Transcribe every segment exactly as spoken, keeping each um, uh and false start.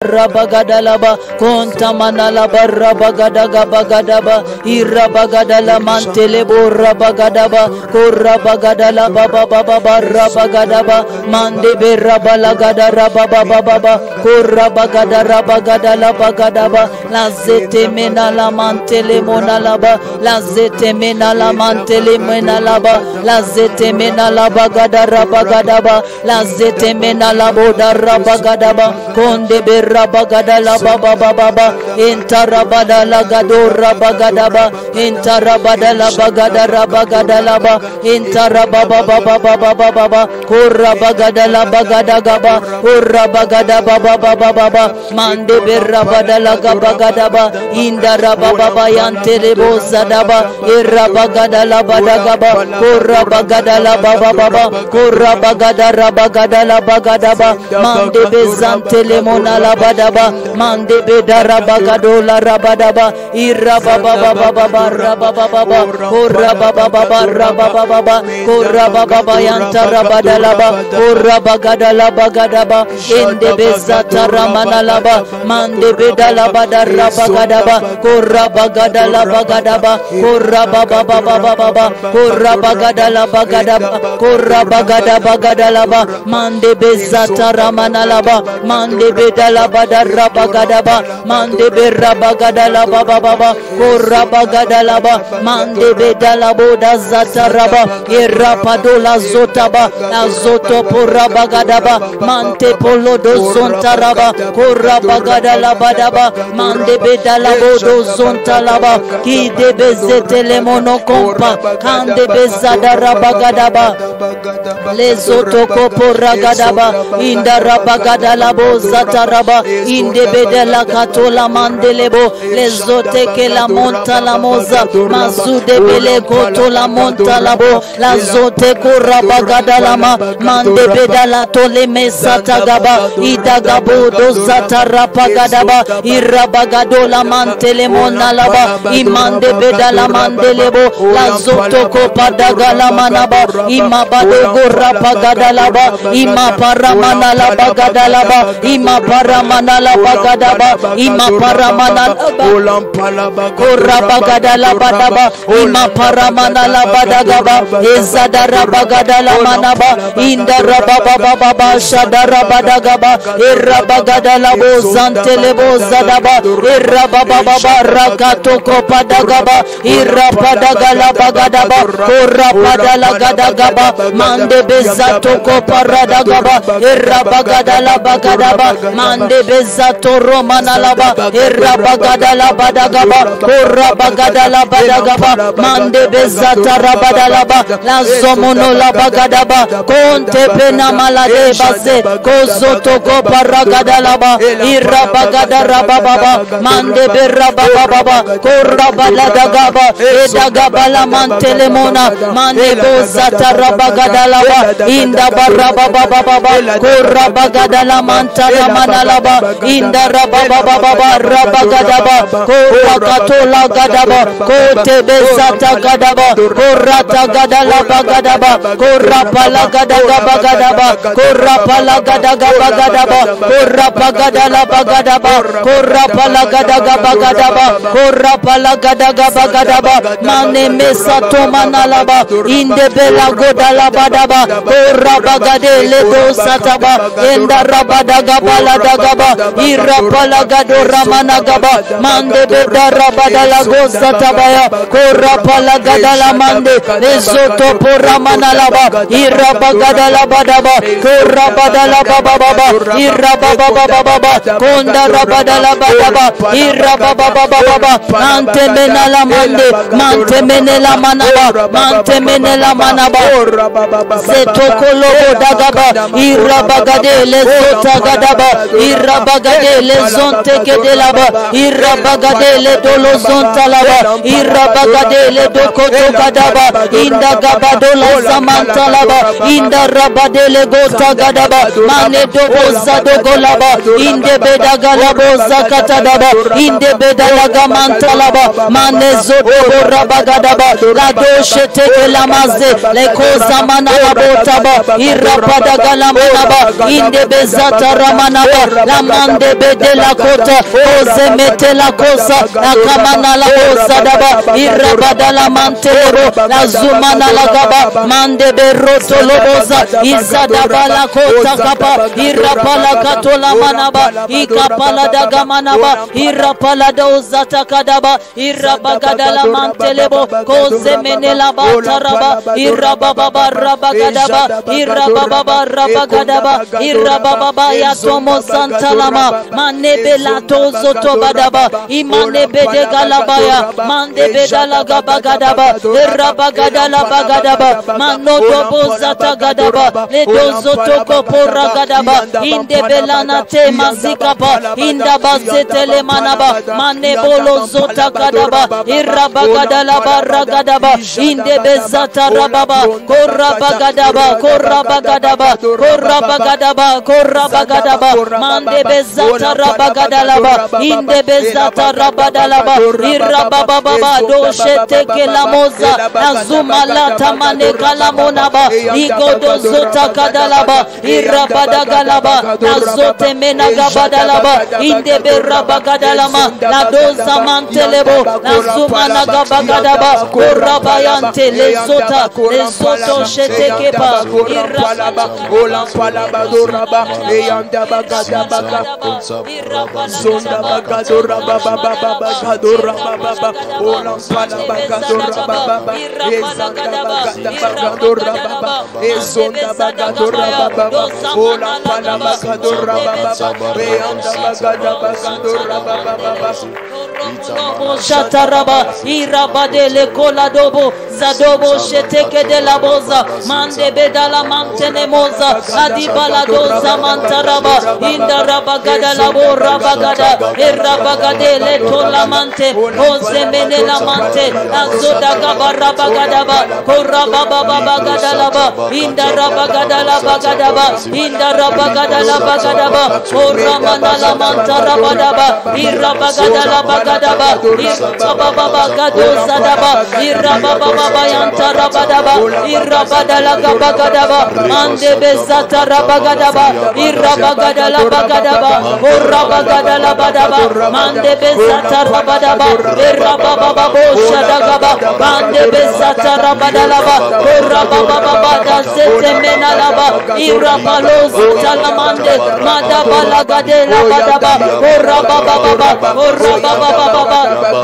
Rabagadalaba kontamanalaba rabagadagabagadaba irabagadala mantelebo rabagadaba korabagadalaba baba baba rabagadaba mandebe rabalagada rabababa korabagada rabagadala bagadaba lazete menala mantele monalaba lazete menala mantele menalaba lazete menala bagada rabagadaba lazete menala boda rabagadaba konde rabagadala baba baba intarabadala gado rabagadaba intarabadala bagada rabagadala ba intarababa baba baba baba korabagadala bagadagaba korabagada baba baba baba mande berabadala gabagadaba indarababa baba yantelebo zadaba irabagadala badagaba korabagadala baba baba korabagada rabagadala bagadaba mande bezante lemona la badaba mande bedara bagadola rabadaba irababa baba baba rababa baba korababa baba rababa baba korababa baba yanta rabadalaba korabagadala bagadaba ende bezata ramanalaba mande bedala badara bagadaba korabagadala bagadaba korababa baba baba korabagadala bagadaba korabagada bagadalaba mande bezata ramanalaba mande bedala badara bagadaba mande berabagadala baba baba korabagadala ba mande bedala boda zataraba irapadola zotaba azoto porabagadaba mante polodo zontaraba korabagadala badaba mande bedala bodo zontalaba kide bezetele monokompa kande bezadara bagadaba lezoto koporagadaba indarabagadala bozataraba indebedela katola mandelebo lezote ke la monta la moza mazude bele kotola monta labo lazote korabagadalama mandebedala tole mesatagaba idagabo dozatarapagadaba irabagadola mantelemonalaba imandebedala mandelebo lazoto kopadagala manaba imabadogo rapagadalaba imaparamanala bagadalaba imaparamanala bagadaba imaparamanala korabagadala badaba imaparamanala badagaba ezadara bagadala manaba indarababa baba shadara badagaba erabagadala bozantele bozadaba erababa baba rakato kopadagaba irapadagala bagadaba korapadala gadagaba mande bezato koparadagaba erabagadala bagadaba mande bezato romanalaba erabagadala badagaba korabagadala badagaba mande bezata rabadalaba la zomono la bagadaba konte pena malade base kozoto koparagadalaba irabagadara baba mande berababa baba korabaladagaba edagaba la mantelemona mande bozata rabagadalaba inda barababa baba korabagadala mantala manalaba inda rababa baba rabagadaba korakatola gadaba kote bezata gadaba korata gadala bagadaba korapala gadagaba gadaba korapala gadagaba gadaba korapagadala bagadaba korapala gadagaba gadaba korapala gadagaba gadaba mane mesato manalaba inde bela godala badaba korabagadele dosataba enda rabadagaba ladagaba irapala gadora managaba mande bedara badala gosatabaya korapala gadala mande lezoto poramanalaba irabagadala badaba korabadala baba baba irababa baba baba konda rabadala badaba irababa baba baba ante menala mande mante menela manaba mante menela manaba setokolo dagaba irabagadele zota gadaba irabagadele zonte kedelaba irabagadele dolo zonta laba irabagadele dokoto gadaba inda gabadola zamanta laba inda rabadele gota gadaba mane dobo zadogolaba inde bedagalabo zakatadaba inde bedalaga mantalaba mane zodobo rabagadaba la doshe teke lamaze le koza manaba botaba irabadagala manaba inde bezata ramanaba la mande bede la kota oze mete la kosa la kamana la oza daba irabada la mantelebo la zumana la gaba mande beroto loboza izadaba la kota kapa irapala katola manaba ikapala daga manaba irapala doza takadaba irabagada la mantelebo koze menela bataraba irababa rabagadaba irababa rabagadaba irababa ya tomo santalama manebe la tozo tobadaba imanebe de galabaya mandebe dala gabagadaba irabagada bagadaba manodo bozata gadaba le dozo toko porra gadaba inde belana te mazikapa inda basetele manaba manebolo zota gadaba irabagada la barra gadaba inde bezata rababa korra bagadaba korra bagadaba korra bagadaba korra bagadaba mande bezata rabagadalaba inde bezata rabadalaba irababa baba doshete kelamoza azuma lata mane kalamonaba igodo zota kadalaba irabadagalaba azote menagabadalaba inde berabagadalama la doza mantelebo azuma nagabagadaba korabayante lezota lezoto shetekepa irabala ola badoraba eyanda bagadaba zonda bagadoraba baba bagadoraba baba ola pala bagadoraba baba ezanda bagadoraba baba ezonda bagadoraba baba ola pala bagadoraba baba eyanda bagadaba bagadoraba baba shataraba irabadele koladobo zadobo sheteke de la boza mande bedala mantene moza adibala doza mantaraba inda rabagada la bo rabagada erabagade le tola mante oze menela mante azoda gabarabagada ba korababa babagada la ba inda rabagada la bagada ba inda rabagada la bagada ba oramana la mantaraba ba irabagada la bagada ba irababa bagado zadaba irababa baba yantarabadaba irabada la gabagadaba mande bezata rabagadaba irabagada la bagadaba orabagada la badaba mande bezata rabadaba irababa babo shadagaba mande bezata rabadalaba orababa baba dazete menalaba irabalo zutalamande madaba la gadela badaba orababa baba orababa baba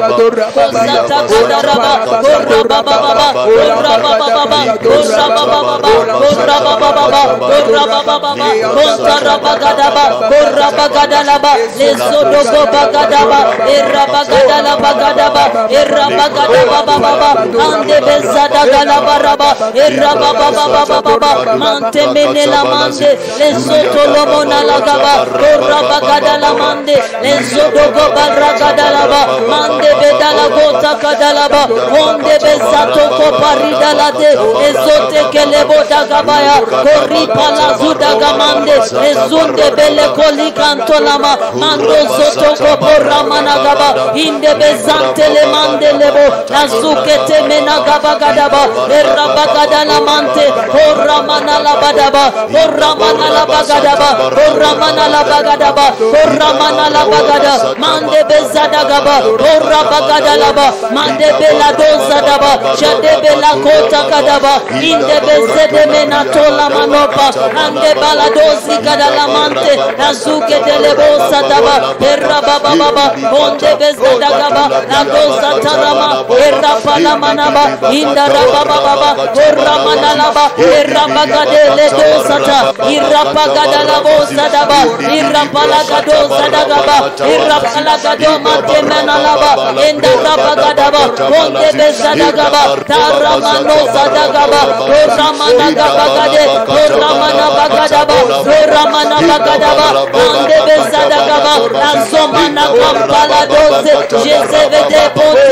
kozata kadaraba orababa baba orababa baba orababa baba orababa baba orababa baba kontarabagadaba orabagadalaba lezodogo bagadaba erabagadalaba gadaba erabagadaba baba ande bezada galabaraba erababa baba baba mante menela mande lezoto lomona lagaba orabagadala mande lezodogo baragadalaba mande bedala gota kadalaba onde bezato koparida lade ezote kelebo dagabaya koripa la zuda gamande ezunde bele koli kantolama mando zoto kopora managaba inde bezante le mande lebo azukete menagaba gadaba erabagada la mante koramana la badaba koramana la bagadaba koramana la bagadaba koramana la bagada mande bezada gaba korabagada laba mande bela doza daba shade bela kota kadaba inde bezede menatola manopa ande bala dozi kadala mante azuke delebo sadaba erababa baba onde bezada gaba la doza tarama erapala manaba inda rababa baba koramana laba erabagade le doza ta irapagada labo sadaba irapala doza dagaba irapala gado mate menalaba inda rabagadaba onde bezada gaba taramano sadagaba koramana gabagade koramana bagadaba koramana bagadaba onde bezada gaba azomana kampala doze jezevede ponti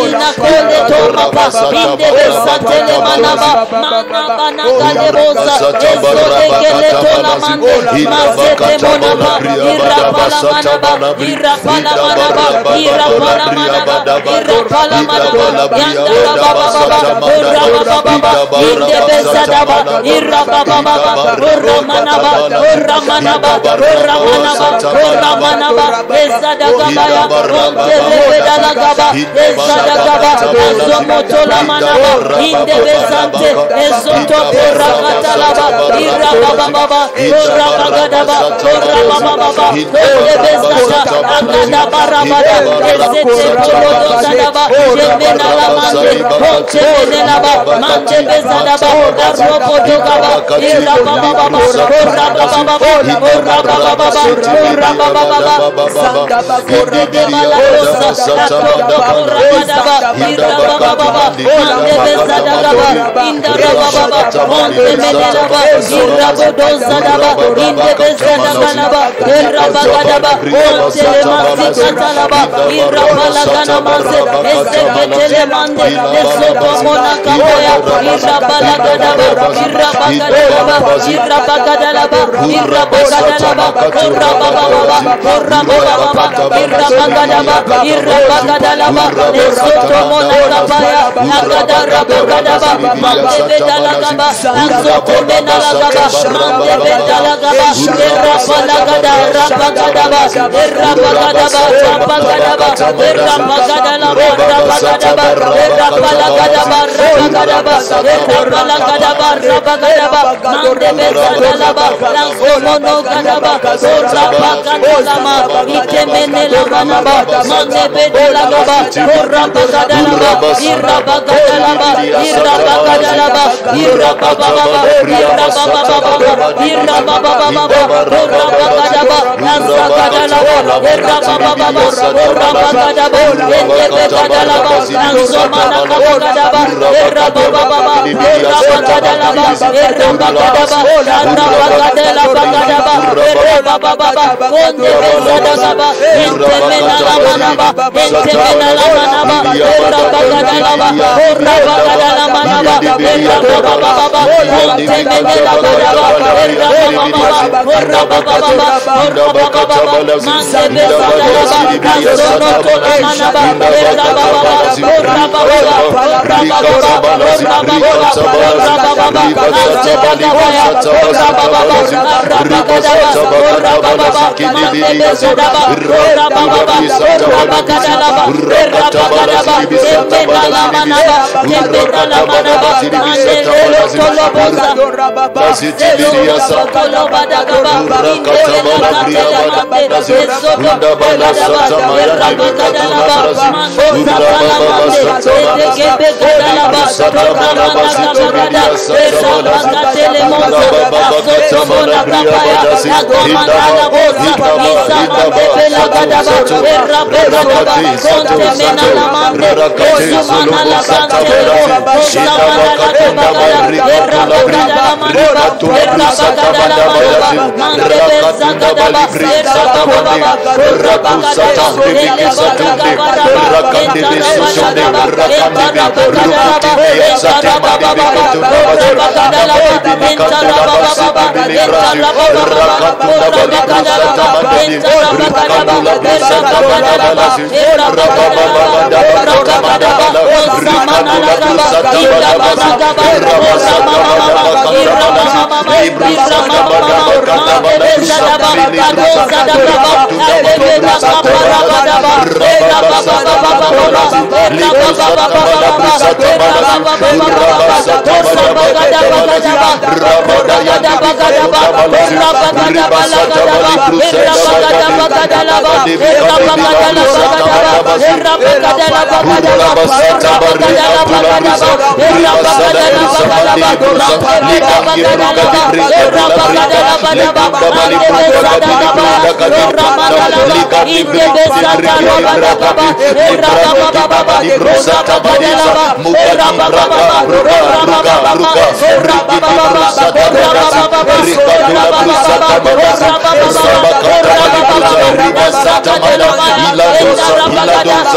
Ina kole tomapa. Inde besatele manaba. Manaba nagalebosa. Esole gele tola mande. Masete monaba. Irapala manaba. Irapala manaba. Irapala manaba. Irapala manaba. Yandala baba baba. Urra baba. Inde besadaba. Irra baba. Urra manaba. Urra manaba. Urra manaba. Urra manaba. Esadagabaya. Ontelebedalagaba. Esadagaba. Azomotola manaba. Inde besante. Esoto porra katalaba. Irra baba baba. Urra bagadaba. Urra baba baba. Inde besada. Agada barabada. Esete tolodo sadaba. Jemena la mande. Ontemenelaba. Mande besadaba. Arrobo dogaba. Irra baba baba. Urra baba baba. Urra baba baba. Urra baba baba. Sandaba korra de malarosa. Atoka porra kadaba. Irra baba baba. Mande besadaba. Indara baba baba. Ontemenelaba. Irra bodo sadaba. Inde besadaba. Irra bagadaba. Ontelemansi katalaba. Irra balagana manse. Eseketele mande. Esoto mona kaboya. Irra balagadaba. Irra bagadaba. Irra bagadaba. Irra bagadaba. Irra baba baba. Irra baba baba. Irra bagadaba. Irra bagadaba. Esoto mona kabaya. Agadara bagadaba. Mande bedalagaba. Asoto menalagaba. Mande bedalagaba. Irra balagadaba. Bagadaba. Irra bagadaba. Bagadaba. Irra bagadaba. Bagadaba. Irra balagadaba. Bagadaba. Irra balagadaba. Bagadaba. Mande bedalagaba. Lansomono gadaba. Irra bagadaba. Itemenela manaba. Mande bedalagaba. Irra bagadaba. Irra bagadaba. Irra bagadaba. Irra baba baba. Irra baba baba. Irra baba baba. Irra bagadaba. Asagadalaba. Irra baba baba. Irra bagadaba. Ende begadalaba. Ansomana kabogadaba. Irra baba baba. Irra bagadalaba. Irra bagadaba. Irra bagadalaba. Bagadaba. Irra baba baba. Onde begadalaba. Intemena la manaba. Intemena la manaba. Irra bagadalaba. Irra bagadalaba manaba. Irra baba baba. Intemena la manaba. Irra baba baba. Irra baba baba. Irra baba baba. Mande begadalaba. Ansono tola manaba. Irra baba baba. Irra baba baba. Irra baba baba. Irra baba baba. Irra baba baba. Ante bagabaya. Irra baba baba. Irra bagadaba. Irra baba baba. Mande begadaba. Irra baba baba. Irra bagadalaba. Irra bagadaba. Intemena la manaba. Intemena la manaba. Mande lelo tolo boza. Lelo tolo badagaba. Intemena la mande. Esoto begadaba. Irra bagadalaba. Mando zapalamande. Edege begadalaba. Irra manakabagada. Irra bagatele moza. Asoto mona kapaya. Agomandala boza. Isamande belagadaba. Irra begadaba. Kontemena la mande. Osumana la bantele. Osamana la kabagada. Irra bagadala manaba. Irra bagadala manaba. Mande bezagadaba. Irra bababa. Irra bagadala. Ele bagagabadaba. Entara bagadaba. Entara bagadalaba. Entara bababa. Irra bagadalaba. Entara bababa. Entara bababa. Irra bagadalaba. Entara bagadaba. Irra bagadalaba. Irra bagadalaba. Irra bagadaba. Osamana la gaba. Irra bagadaba. Osamana mama. Irra mama. Irra mama. Mande bezadaba. Adosa dagaba. Adebeda kaparabadaba. Irra baba baba baba. Irra baba baba baba. Irra baba baba baba. Osa bagadaba bagadaba. Bagadaba bagadaba. Irra bagadaba lagadaba. Irra bagadaba bagadaba. Irra bagadaba bagadaba. Irra bagadaba bagadaba. Irra bagadaba bagadaba. Irra bagadaba bagadaba. Irra bagadaba. Irra bagadaba bagadaba. Mande besadaba. Irra bagadaba. Inde besadaba bagadaba. Irra baba baba. Irra bagadaba. Irra baba baba. Irra baba baba. Irra baba baba. Irra baba baba. Irra baba baba. Irra baba baba. Irra baba baba.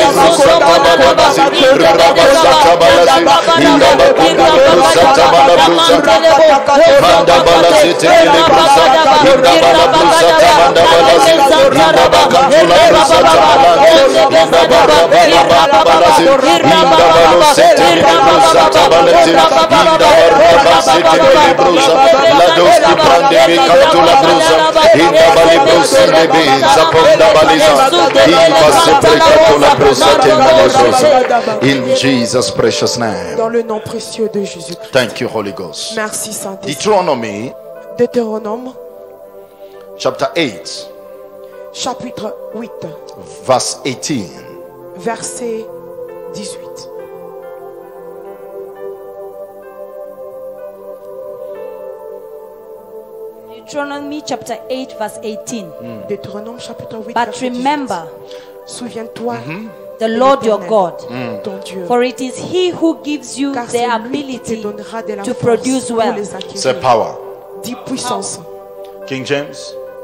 In Jesus' precious name. Dans le nom précieux de Jésus. Thank you, Holy Ghost. Merci Saint-Esprit. Deuteronomy Deutéronome chapter eight, chapitre huit, verse eighteen. verset dix-huit. Deuteronomy chapter eight verse eighteen. Deutéronome chapitre huit, But verset remember dix-huit. Souviens-toi the Lord your l'Éternel, God, ton Dieu, for it is He who gives you car the c'est lui qui te ability donnera de la to force produce pour well. les Say acquérir. power. Dis puissance. King James.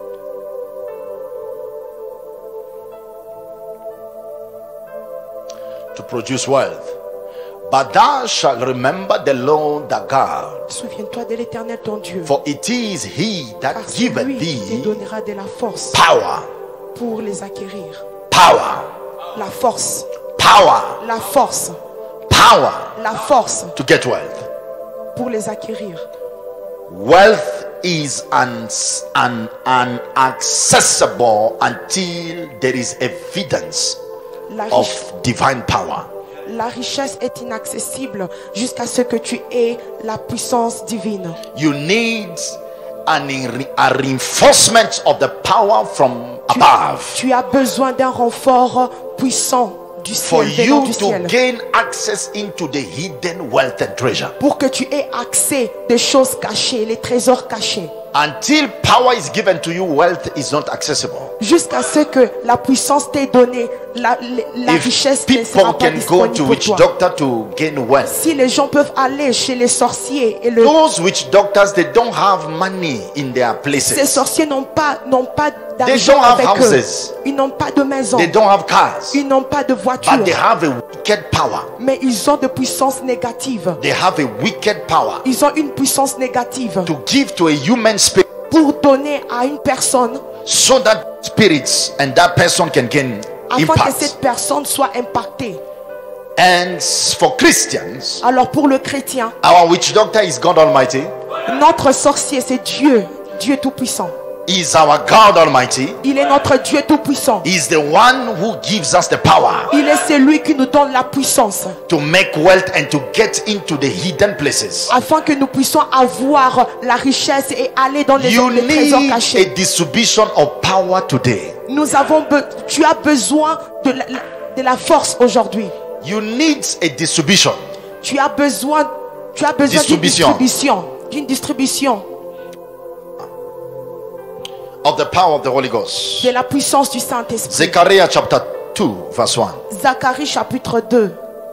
To produce wealth. But thou shalt remember the Lord thy God, Souviens-toi de l'Éternel ton Dieu, for it is he that car c'est giveth lui qui te thee donnera de la force power, pour les acquérir. power, La force, power, la force, power la force to get wealth. pour les acquérir. Wealth is un, un, inaccessible until there is evidence La, rich- of divine power. la richesse est inaccessible jusqu'à ce que tu aies la puissance divine. You need an, a reinforcement of the power from Tu, above tu as besoin d'un renfort puissant du for ciel, venant you du to ciel, gain access into the hidden wealth and treasure. pour que tu aies accès des choses cachées, les trésors cachés. Until power is given to you, wealth is not accessible. Jusqu'à ce que la puissance t'ait donnée, la, la If richesse ne people sera pas can go disponible to pour witch toi. doctor to gain wealth, Si les gens peuvent aller chez les sorciers et le, those witch doctors, they don't have money in their ces places. sorciers n'ont pas, n'ont pas They d'argent don't have avec eux. houses. Ils n'ont pas de maison. They don't have cars, Ils n'ont pas de voiture. but they have a wicked power. Mais ils ont de puissance négative. They have a wicked power Ils ont une puissance négative to give to a human spirit pour donner à une personne so that spirits and that person can gain afin que impact. cette personne soit impactée. And for Christians, Alors pour le chrétien, our witch doctor is God Almighty. notre sorcier c'est Dieu, Dieu tout-puissant. He is our God Almighty. Il est notre Dieu tout-puissant. He is the one who gives us the power Il est celui qui nous donne la puissance to make wealth and to get into the hidden places. afin que nous puissions avoir la richesse et aller dans les, You les trésors need a cachés. distribution of power today. Nous avons be- tu as besoin de la, de la force aujourd'hui. You need a distribution Tu as besoin, tu as besoin d'une Distribution. distribution, d'une distribution of the power of the Holy Ghost. de la puissance du Saint-Esprit. Zechariah chapter two, verse one. Zacharie chapitre deux.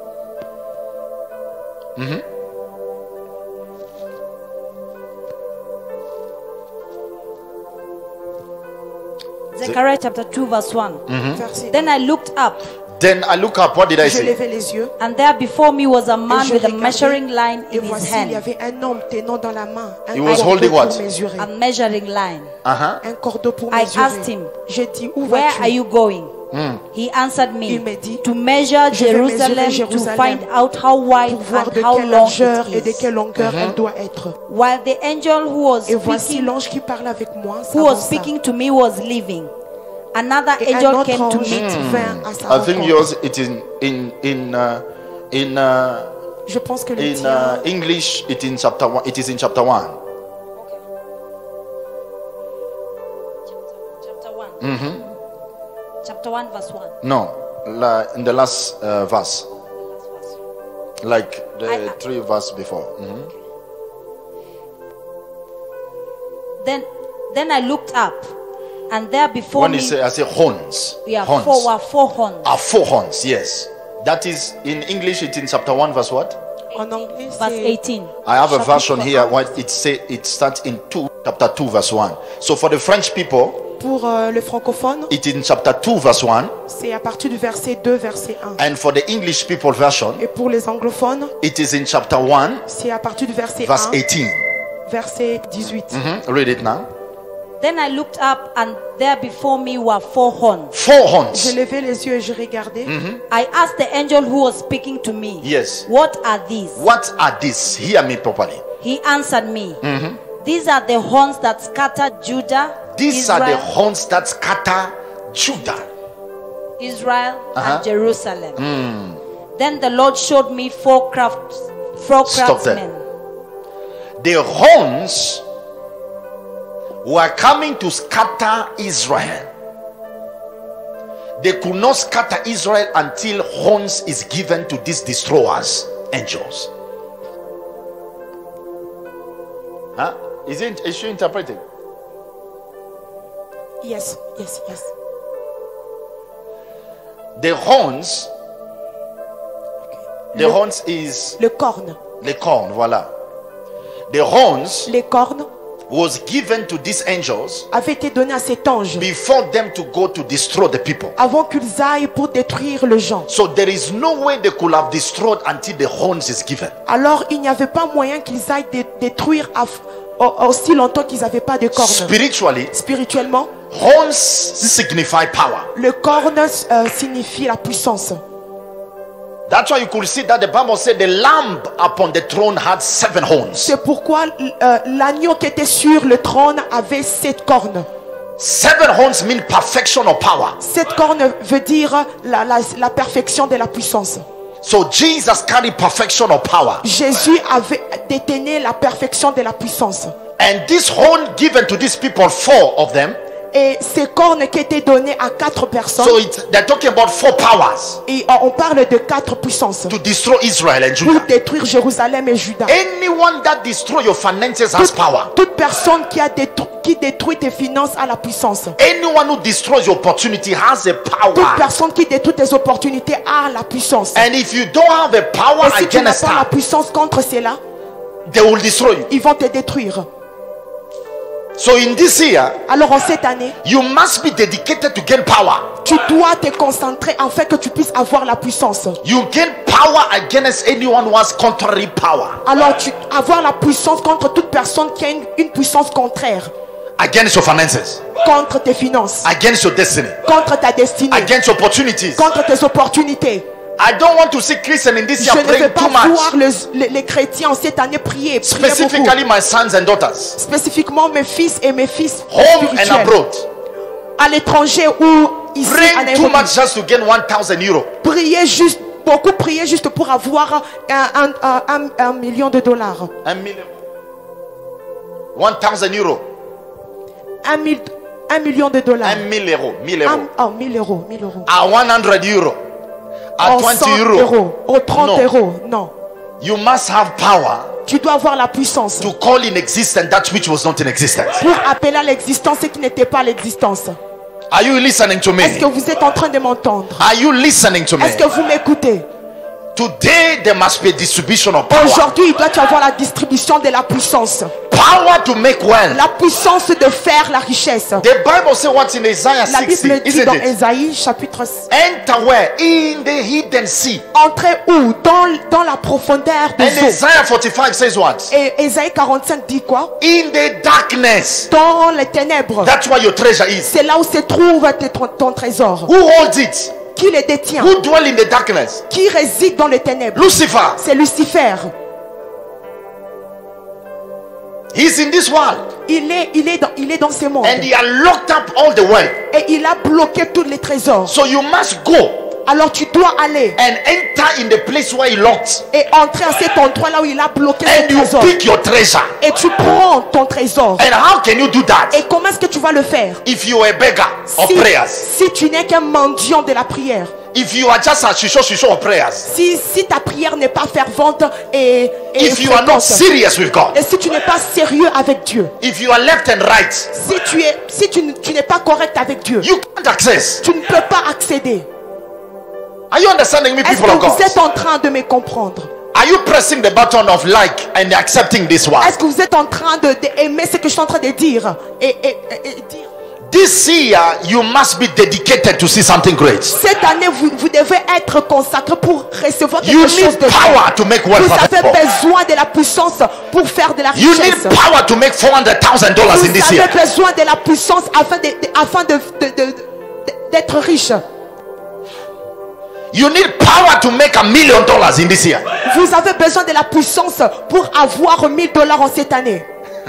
Zechariah chapter two verse one. Verset Then I looked up, Then I look up, what did I Je see? levai les yeux and there before me was a et man je with a regardai, measuring line et in his voici il y hand. avait un homme tenant dans la main un He was cordeau holding pour what? mesurer. A measuring line. Uh-huh. Un cordeau pour I mesurer. asked him, J'ai dit où Where vas-tu? are you going? He answered Il me, m'a dit, to measure Je vais mesurer Jerusalem to Jérusalem find out how wide pour voir de and how quelle long largeur et it de is. quelle longueur elle doit être. While the angel who was Et voici speaking, l'ange qui parle avec moi. who was s'avança. speaking to me was leaving. Another Et un angel autre came to ange meet me. vint à sa I think rencontre. yours it in in in uh, in uh, Je pense que le in tien, uh, English it in chapter one. It is in chapter one. Chapter one. Chapter one, verse one. No, la, in the last uh, verse. Like the I- three verse before. Mhm. Then, then I looked up, and there before When me, you say, I say horns. yeah, horns. four were four horns. Are four horns, yes. That is in English, it's in chapter one, verse what? En anglais, Verse c'est eighteen. I have a Chapitre version here un. where it say it starts in two, chapter two, verse one. So for the French people, pour euh, le francophone, it's in chapter two, verse one. c'est à partir du verset deux, verset un. And for the English people version, Et pour les anglophones, it is in chapter one, c'est à partir du verset verse un, eighteen. verset dix-huit. Mhm. Read it now. Then I looked up, and there before me were four horns. Four J'ai horns. levé les yeux et j'ai regardé. I asked the angel who was speaking to me, Yes. what are these? What are these? Hear me properly. He answered me, these are the horns that scattered Judah, These are the Israel, horns that scatter Judah. Israel Uh-huh. and Jerusalem. Then the Lord showed me four crafts, four Stop there. craftsmen. The horns were coming to scatter Israel. They could not scatter Israel until horns is given to these destroyers, angels. Huh? Is it is she interpreting? Yes, yes, yes. The horns, the Le- horns is Le corne. the corn, voila. The horns Les cornes was given to these angels avaient été données à cet ange before them to go to destroy the people. avant qu'ils aillent pour détruire le gens. So there is no way they could have destroyed until the horns is given. Alors il n'y avait pas moyen qu'ils aillent dé- détruire af- au- aussi longtemps qu'ils n'avaient pas de cornes. Spiritually, Spirituellement, horns signify power. le corne euh, signifie la puissance. That's why you could see that the Bible said the lamb upon the throne had seven horns. C'est pourquoi euh, l'agneau qui était sur le trône avait sept cornes. Seven horns mean perfection of power. Sept cornes veut dire la, la, la perfection de la puissance. So Jesus carried perfection of power. Jésus avait détenu la perfection de la puissance. And this horn given to these people, four of them. Et ces cornes qui étaient données à quatre personnes, So it's, they're talking about four powers et euh, on parle de quatre puissances to destroy Israel and pour Judah. détruire Jérusalem et Juda. Anyone that destroy your finances has Toute, power. toute personne qui, a détru- qui détruit tes finances a la puissance. Anyone who destroys your opportunity has a Toute power. personne qui détruit tes opportunités a la puissance. And if you don't have a power Et si tu n'as against pas la that, puissance contre cela, they will destroy you. ils vont te détruire. So in this year, Alors en cette année, you must be dedicated to gain power. tu dois te concentrer afin que tu puisses avoir la puissance. You gain power against anyone who has contrary power. Alors tu avoir la puissance contre toute personne qui a une, une puissance contraire. Against your finances, Contre tes finances, against your destiny, contre ta destinée, against opportunities. contre tes opportunités. I don't want to see Christians in this Je year ne veux praying pas too much. voir le- les, les chrétiens en cette année prier, prier beaucoup. Specifically, my sons and daughters, Spécifiquement mes fils et mes fils home and spirituels. abroad, À l'étranger ou ici en praying too Nairobi. much just to gain one thousand euros. Prier juste, beaucoup prier juste pour avoir un, un, un, un- un million de dollars. A million, one thousand euros, Un, mille, un million de dollars. and mille euros, mille Un, euros, oh, mille euros, mille euros. a one hundred euro, a Oh, twenty cent euros. euros. Oh, trente No. euros. Non. You must have power Tu dois avoir la puissance to call in existence that which was not in existence. pour appeler à l'existence ce qui n'était pas à l'existence. Are you listening to Est-ce que me? vous êtes en train de m'entendre? Are you listening to me? Est-ce que vous m'écoutez? Today there must be a distribution of power. Aujourd'hui, il doit y avoir la distribution de la puissance. Power to make wealth. La puissance de faire la richesse. The Bible says what's in Isaiah La sixty, Bible dit isn't dans it? Ésaïe chapitre Enter where? In the hidden sea. Entrez où? Dans, dans la profondeur des And eaux. Isaiah forty-five says what? Et Ésaïe quarante-cinq dit quoi? In the darkness. Dans les ténèbres. That's where your treasure is. C'est là où se trouve tes- ton, ton trésor. Who holds it? Qui les détient? Who dwell in the darkness? Qui réside dans les ténèbres? Lucifer. C'est Lucifer. He's in this world. Il est, il est dans, il est dans ce monde. And he has locked up all the wealth. Et il a bloqué tous les trésors. So you must go Alors tu dois aller and enter in the place where he locked. et entrer à cet endroit là où il a bloqué ses And you trésors. pick your treasure. Et tu prends ton trésor. And how can you do that? Et comment est-ce que tu vas le faire? If you are a beggar of Si, prayers. si tu n'es qu'un mendiant de la prière. if you are just a shisho shisho of prayers, Si, si ta prière n'est pas fervente et, et if you are not fréquente, serious with God, et si tu n'es pas sérieux avec Dieu, if you are left and right, si tu es, si tu, n- tu n'es pas correct avec Dieu, you can't access. tu ne peux pas accéder. Are you understanding me, Est-ce people of que vous God? êtes en train de me comprendre? Are you pressing the button of like and accepting this one? Est-ce que vous êtes en train de, de aimer ce que je suis en train de dire et, et- et- et dire? This year, you must be dedicated to see something great. Cette année, vous, vous devez être consacré pour recevoir quelque You chose need de power grand. to make wealth Vous avez available. besoin de la puissance pour faire de la You need richesse. power to make four hundred thousand dollars in Vous this year. avez besoin de la puissance afin de, de- afin de, de- de- de- d'être riche. You need power to make a million dollars in this year. Vous avez besoin de la puissance pour avoir mille dollars en cette année.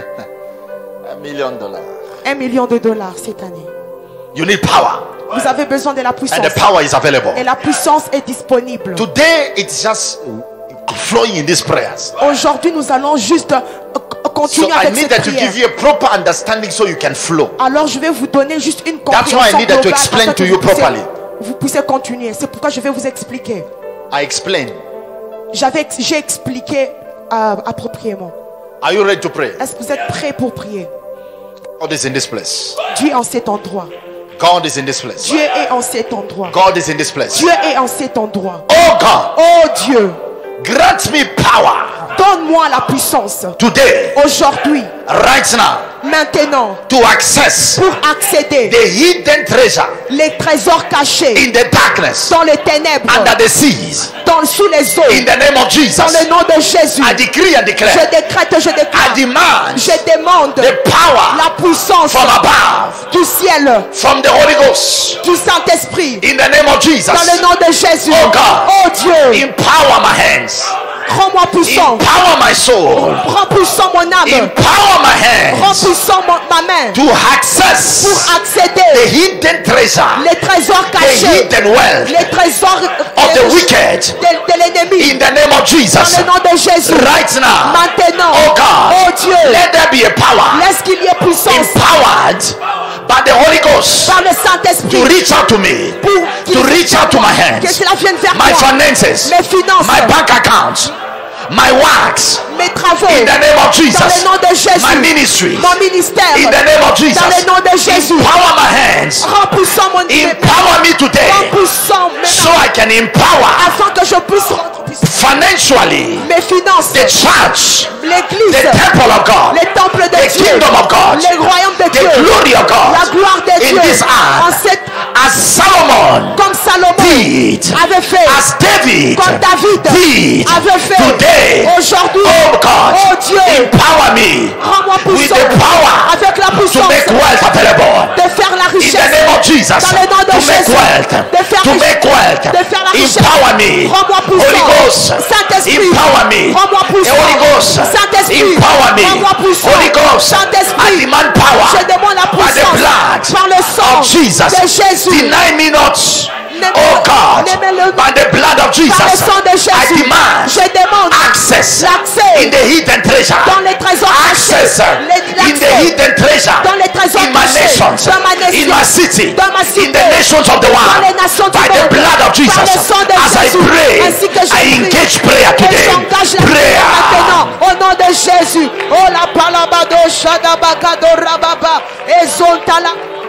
A million dollars. Un million de dollars cette année. You need power, Vous avez besoin de la puissance. and the power is available. Et la puissance est disponible. Today, it's just flowing in these prayers. Aujourd'hui, nous allons juste euh, So continuer I avec cette needed to prière. give you a proper understanding so you can flow. Alors, je vais vous donner juste une That's why I compréhension needed to globale explain afin to que you vous puissiez- properly. Vous puissiez continuer. C'est pourquoi je vais vous expliquer. I explain. J'avais, ex- j'ai expliqué euh, appropriément. Are you ready to pray? Est-ce que vous êtes prêts pour prier? God is in this place. Dieu est en cet endroit. God is in this place. Dieu est en cet endroit. God is in this place. Dieu est en cet endroit. Oh God, Oh Dieu, grant me power donne-moi la puissance today, aujourd'hui, right now, maintenant, to access pour accéder the hidden treasure les trésors cachés in the darkness dans les ténèbres, under the seas. dans, sous les eaux, In the name of dans Jesus, le nom de Jésus. I decree and Je declare, décrète, je I déclare, demand je demande the power la puissance from above, du ciel, from the Holy Ghost, du Saint-Esprit, in the name of dans le Jesus. nom de Jésus. Oh God. Oh Dieu, Empower my hands, rends-moi puissant, empower my soul, rends puissant mon âme, empower my rends hands puissant mon- ma main to access pour the accéder hidden treasure, les trésors the cachés, hidden wealth les trésors of the de, wicked, de l'ennemi, in the name of dans Jesus. le nom de Jésus. Right now, Maintenant, oh God, oh Dieu, let there be a power laisse qu'il y ait puissance empowered by the Holy Ghost par le to Saint-Esprit reach out to me, pour to qu'il- reach out to my que hands, cela vienne vers my moi, finances, mes finances, my bank account, my works, mes travaux, in the name of dans Jesus, le nom de Jésus, my ministry, mon ministère, in the name of Jesus, dans le nom de Jésus, empower my hands, rends puissant mon empower me today, rends puissant mes so mains, I can empower afin que je puisse rendre puissant financially mes finances, the church, l'église, the temple of God, les temples de the Dieu, kingdom of God, les royaumes de the Dieu, glory of God, la gloire de in Dieu, this en earth, cette, as Solomon comme Salomon did, avait fait, as David comme David did, avait fait, today, aujourd'hui, oh God, oh Dieu, empower me rends-moi with puissant, the power avec la to puissance make wealth available. de faire la In the richesse, name of Jesus, dans le nom de to make Jésus, wealth, de faire to richesse, make wealth, de faire la richesse, empower me, rends-moi Holy puissant, Ghost, Saint-Esprit, empower me, rends-moi puissant, Holy Ghost, Saint-Esprit, empower me, rends-moi puissant, Holy Ghost, Saint-Esprit, I demand power je demande la by the puissance blood par le sang of Jesus. de Jésus. Deny me not, Ne- oh God, ne- by the blood of Par le Jesus. sang de I Jésus, demand je demande access l'accès in the hidden treasure, dans les trésors access cachés, les- in the l'accès hidden treasure, dans les trésors in my cachés, nations, dans ma nation, in my city, dans ma in cité, the nations of the dans world, les nations du by the monde, blood of Jesus. par le sang de As I Jésus, pray, ainsi que je I prie, engage prayer et today. j'engage la prière Prayer. maintenant au nom de Jésus. Oh la palabado shadabakado rababa ezontala.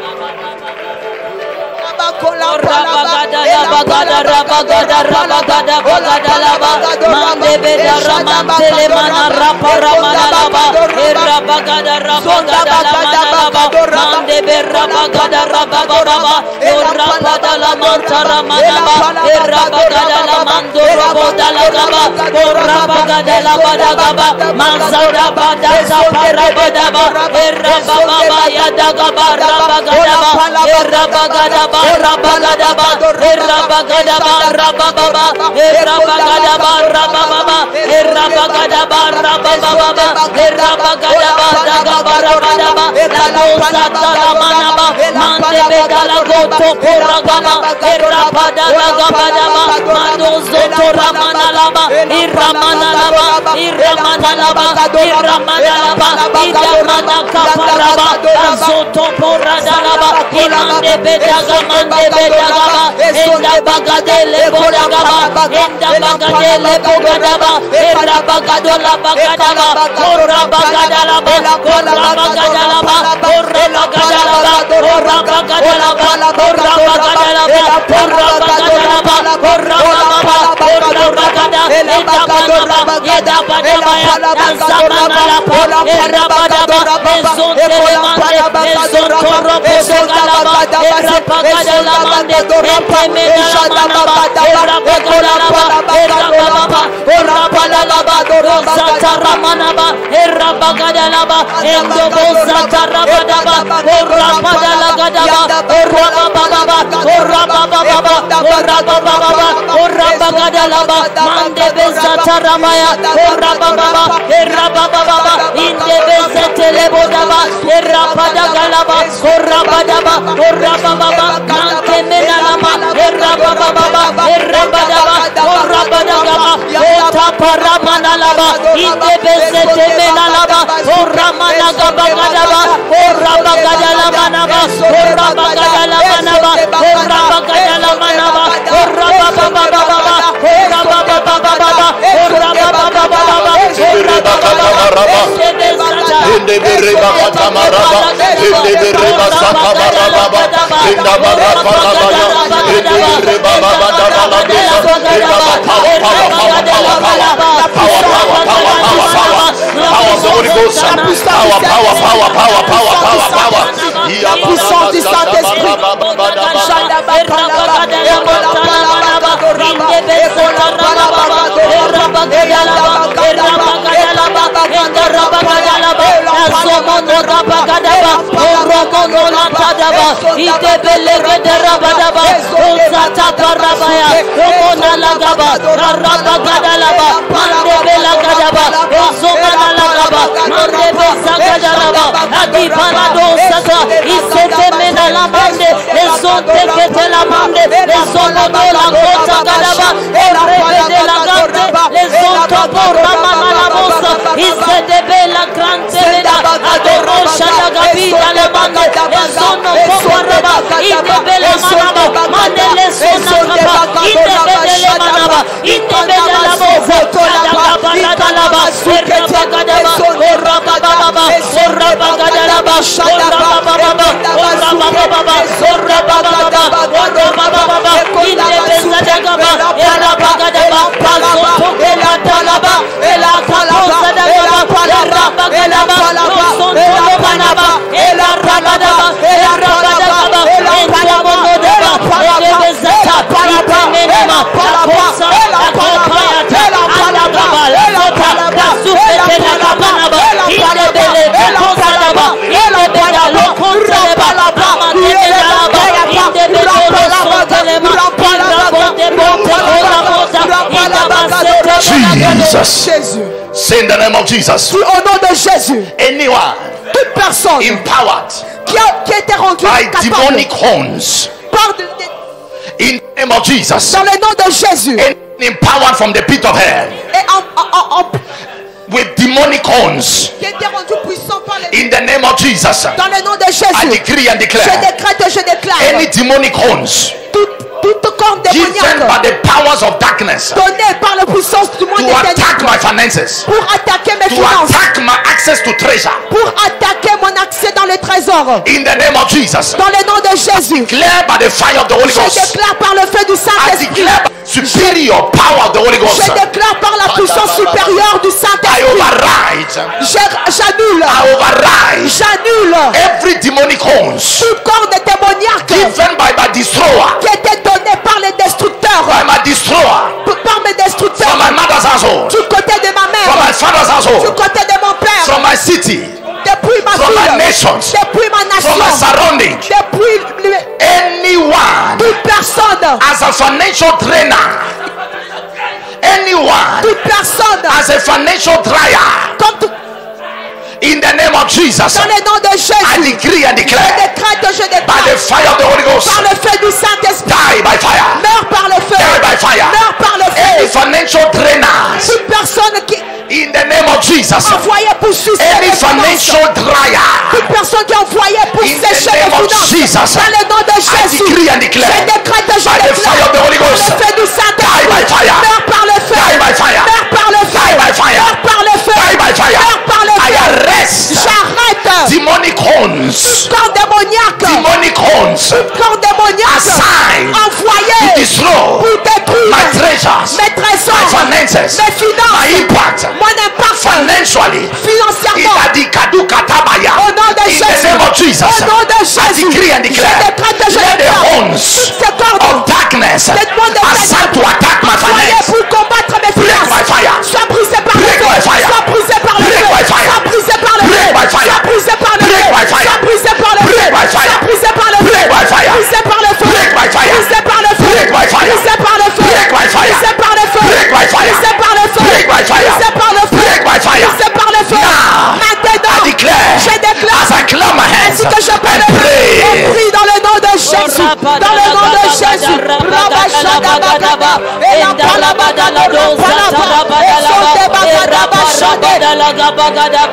Rabagada rabagada rabagada rabagada bagada laba mande beda ramantele mana rapara mana laba rabagada rabagada mana laba mande be rabagada rababa baba rapada la mantara mana ba rabagada la mando roboda la gaba rabagada la bada gaba manzada bada zapara bada ba rababa ba yada gaba rabagada ba rabagada ba rabagada ba rabagada ba rababa rabagada ba rababa rabagada ba rababa rabagada ba dagaba rababa la cosa la manaba mande begala goto poragama rapada la gabada ba mando Zoto Ramanalaba, Iramanalaba, Iramanalaba, Iramanalaba, Idamanaka Paraba, Azoto Poradalaba, Imande Bedaga, Mande Bedagaba, Enda Bagadele Bodagaba, Enda Bagadele Bogadaba, Era Bagadola Bagadaba, Ora Bagadalaba, Ora Bagadalaba, Ora Bagadalaba, Ora Bagadalaba, Ora Bagadalaba, Ora Bagadalaba, Ora Ora Bagada, Eda Badaba, Eda Badaba, Zamanalaba, Era Badaba, Ezonte Mande, Ezonto Robo Galaba, Era Bagadalaba, Etemenamanaba, Era Bagadalaba, Era Baba, Ora Badalaba, Zata Ramanaba, Era Bagadalaba, Endobo Zata Rabadaba, Ora Badalagadaba, Ora Baba, Ora Baba, Ora Baba, Ora Bagadalaba, Mande Bezata Ramaya, Ora Baba, Era Baba, Inde Bezete Lebodaba, Era Badagalaba, Ora Badaba, Ora Baba, Mante Menalama, Era Baba, Era Badaba, Ora Badagaba, Eta Paramanalaba, Inde Bezete Menalaba, Ora Managabagadaba, Ora Bagadalamanaba, Ora Bagadalamanaba, Ora Bagadalamanaba, Ora Baba Baba, Ora Baba Baba, Ora Baba Baba, Ora Baba Inde bereba katamaraba, inde bereba sakabaraba, inda baraba rabaya, inde bereba baba dabala bisa, inda power, power, power, power, power, power, power, power, power, power, power of the Holy Ghost, power, power, power, power, power, power, power. La puissance du Saint-Esprit. la mande, les ont déquêté la mande, les ont donné la gota gadaba, et répété la gante, les ont topo ramana la mossa, ils se débé la grande veda, adoro shadagabi dans la mande, les ont no poparaba, ils débé la manaba, mande les ont nagraba, ils débé les manaba, ils débé la mossa, kadagaba ladalaba, serraba gadaba, oraba bababa, oraba gadalaba, oraba bababa, oraba bababa, oraba bababa, oraba bababa, il débé sadagaba, oraba gadaba, pasoto elatalaba, elakalo sadagaba, oraba gadaba, sonto manaba, elarabadaba, elarabadaba, entomonodaba, edebezata, ipamenema, akosa, akopayata, alagaba, lakota, kasufete lakabanaba, indebele, kosadaba, indebele, lokonsadaba, amanemelaba, indebele, losotelema, indabondebote, korabosa, indabasete, Jesus. Say in the name of Jesus. Au nom de Jésus. Anyone Toute personne empowered qui a, qui a été rendue by capable demonic horns par de, de, in the name of Jesus. dans le nom de Jésus And empowered from the pit of hell et en, en, en, en, with demonic horns qui a été rendu puissant par les, in the name of Jesus. dans le nom de I Jésus. decree and Je declare décrète et je déclare any demonic horns toute, toute corne given by démoniaque the powers of darkness donnée par la puissance du monde to des attack ténèbres my finances, pour attaquer mes to finances, attack my access to treasure pour attaquer mon accès dans le trésor. in the name of Jesus. Dans le nom de Jésus, Declare by the fire of the Holy je Ghost. déclare par le feu du I Saint-Esprit, declare by the superior power of the Holy Ghost. je déclare par la puissance supérieure du I Saint-Esprit, override, Je- j'annule, I override j'annule every demonic horns toute corne démoniaque given by my destroyer, qui était donnée par les destructeurs, by my destroyer, par mes destructeurs, from my mother's household, du côté de ma from my mère, father's du household, côté de mon père, from my city, depuis ma from my ville, nations, depuis ma from my nation, surrounding. depuis le- Anyone toute personne, as a financial trainer, anyone toute personne, as a financial dryer, comme tout- in the name of Jesus, dans le nom de I Jésus, decree and je declare décrète, je by déclare the fire of the Holy Ghost, par le feu du Saint-Esprit, die by fire, meurs par le feu, die by fire, meurs par le financial drainers. Toute personne qui In the name of Jesus. envoyée pour sucer Any les finances. financial dryer. Toute personne qui est envoyée pour In the sécher les name of finances. Jesus. Dans le nom de I Jésus. decree and declare. Je décrète et je By the déclare. fire of the Holy Par Ghost. le feu du Die by Saint-Esprit. fire. Meurs par le feu. Die by fire. Meurs par le feu. Die by fire. Meurs par le feu. Die by fire. Meurs par le I feu. arrest J'arrête. demonic horns. Corps démoniaque. Demonic horns. Corps démoniaque. Assigned to Envoyé destroy pour détruire my treasures, mes trésors, my finances, mes finances, my impact, mon impact financially. financièrement. Idadikadukatabaya. Au nom de In the Jésus. name of Jesus. Au nom de I Jésus. decree and Je declare. décrète et je Let the déclare. horns Toutes ces cordes of darkness Cette de assigned to attack my envoyées finance. pour combattre mes Break finances. by fire. Sois brisé par le Break feu. by fire. Sois brisé par le Break feu. by fire. Sois brisé par le Break feu. by fire. Sois brisé par le Break feu. by fire. Sois brisé par le Break feu. by fire. Sois brisé par le feu. Break by fire. Brisé par le feu. Break by fire. Brisé par le feu. Break by fire. Brisé par le feu. Break by fire. Brisé par le feu. Break by fire. Brisé par le feu. Break by fire. Brisé par le feu. Break by fire. Brisé par le feu. Now, Maintenant, I declare, je déclare. as I clap my hands Ainsi que je peux and le pray, on prie dans le nom de Jésus. Dans le nom de Jésus. Rabashadabagada. Et la palabagada. Rapalaba. Et son débagada. Bachade.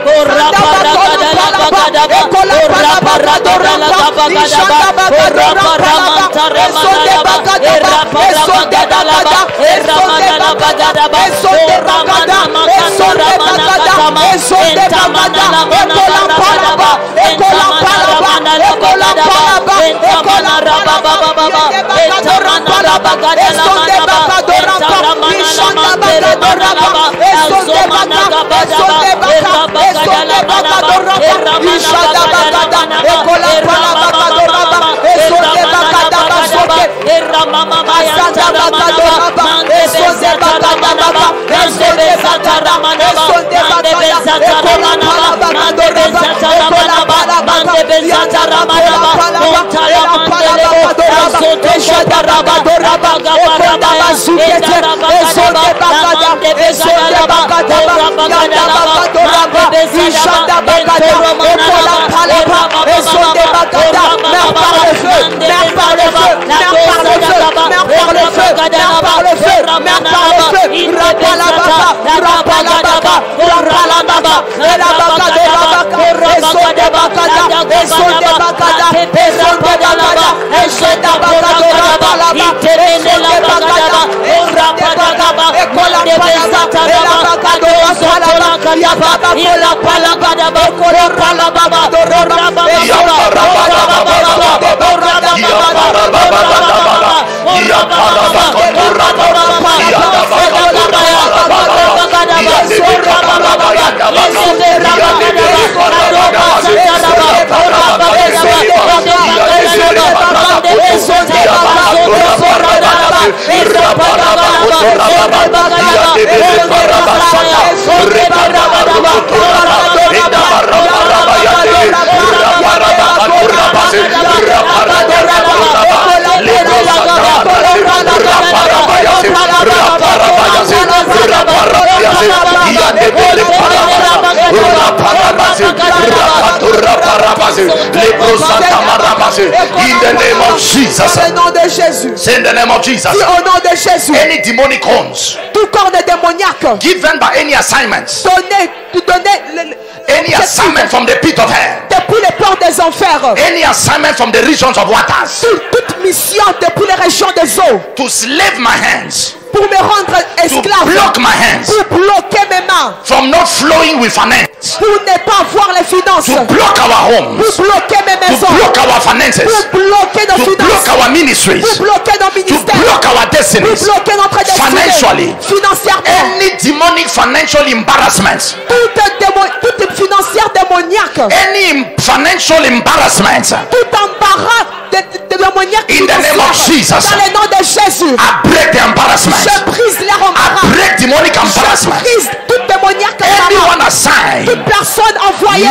In the name of Jesus. Dans le nom de Jésus. Say in the name of Jesus. Dis au nom de Jésus. Any demonic horns Tout corps démoniaque. given by any assignments, Donner, donner le- le- any assignment from the pit of hell, depuis les portes des enfers. any assignment from the regions of waters, Toute, toute mission depuis les régions des eaux. to slave my hands, Pour me rendre to esclave. block my hands Pour bloquer mes mains. from not flowing with finance, Pour ne pas voir les finances. to block our homes, Pour bloquer mes to maisons. block our finances, Pour bloquer nos to block finances. our ministries, Pour bloquer nos to ministères. block our Pour destinies, bloquer notre destinée. financially. Financièrement. Any demonic financial embarrassment, Toute, démo- toute financière démoniaque. any financial embarrassment, Tout embarras de, de, de démoniaque in the name of financière. Jesus, Dans le nom de Jésus. I break the embarrassment. Je brise leur I embarras. break demonic Je embarrassment. brise toute démoniaque embarras. Anyone assigned Toute personne envoyée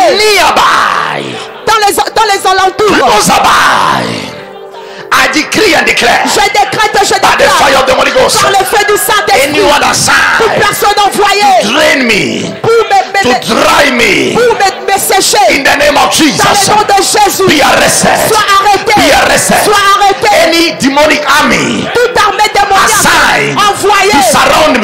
nearby, dans les, dans les alentours. close by, I decree and declare Je décrète, je by the fire déclare of the Holy Ghost. par le feu du Saint-Esprit. Anyone Toute assigned personne envoyée drain me, pour me, to me, dry me, pour me, me sécher. in the name of Dans Jesus, le nom de Jésus. be arrested. Sois arrêté. Be arrested. Sois arrêté. Any demonic army Toute armée démoniaque assigned envoyée to surround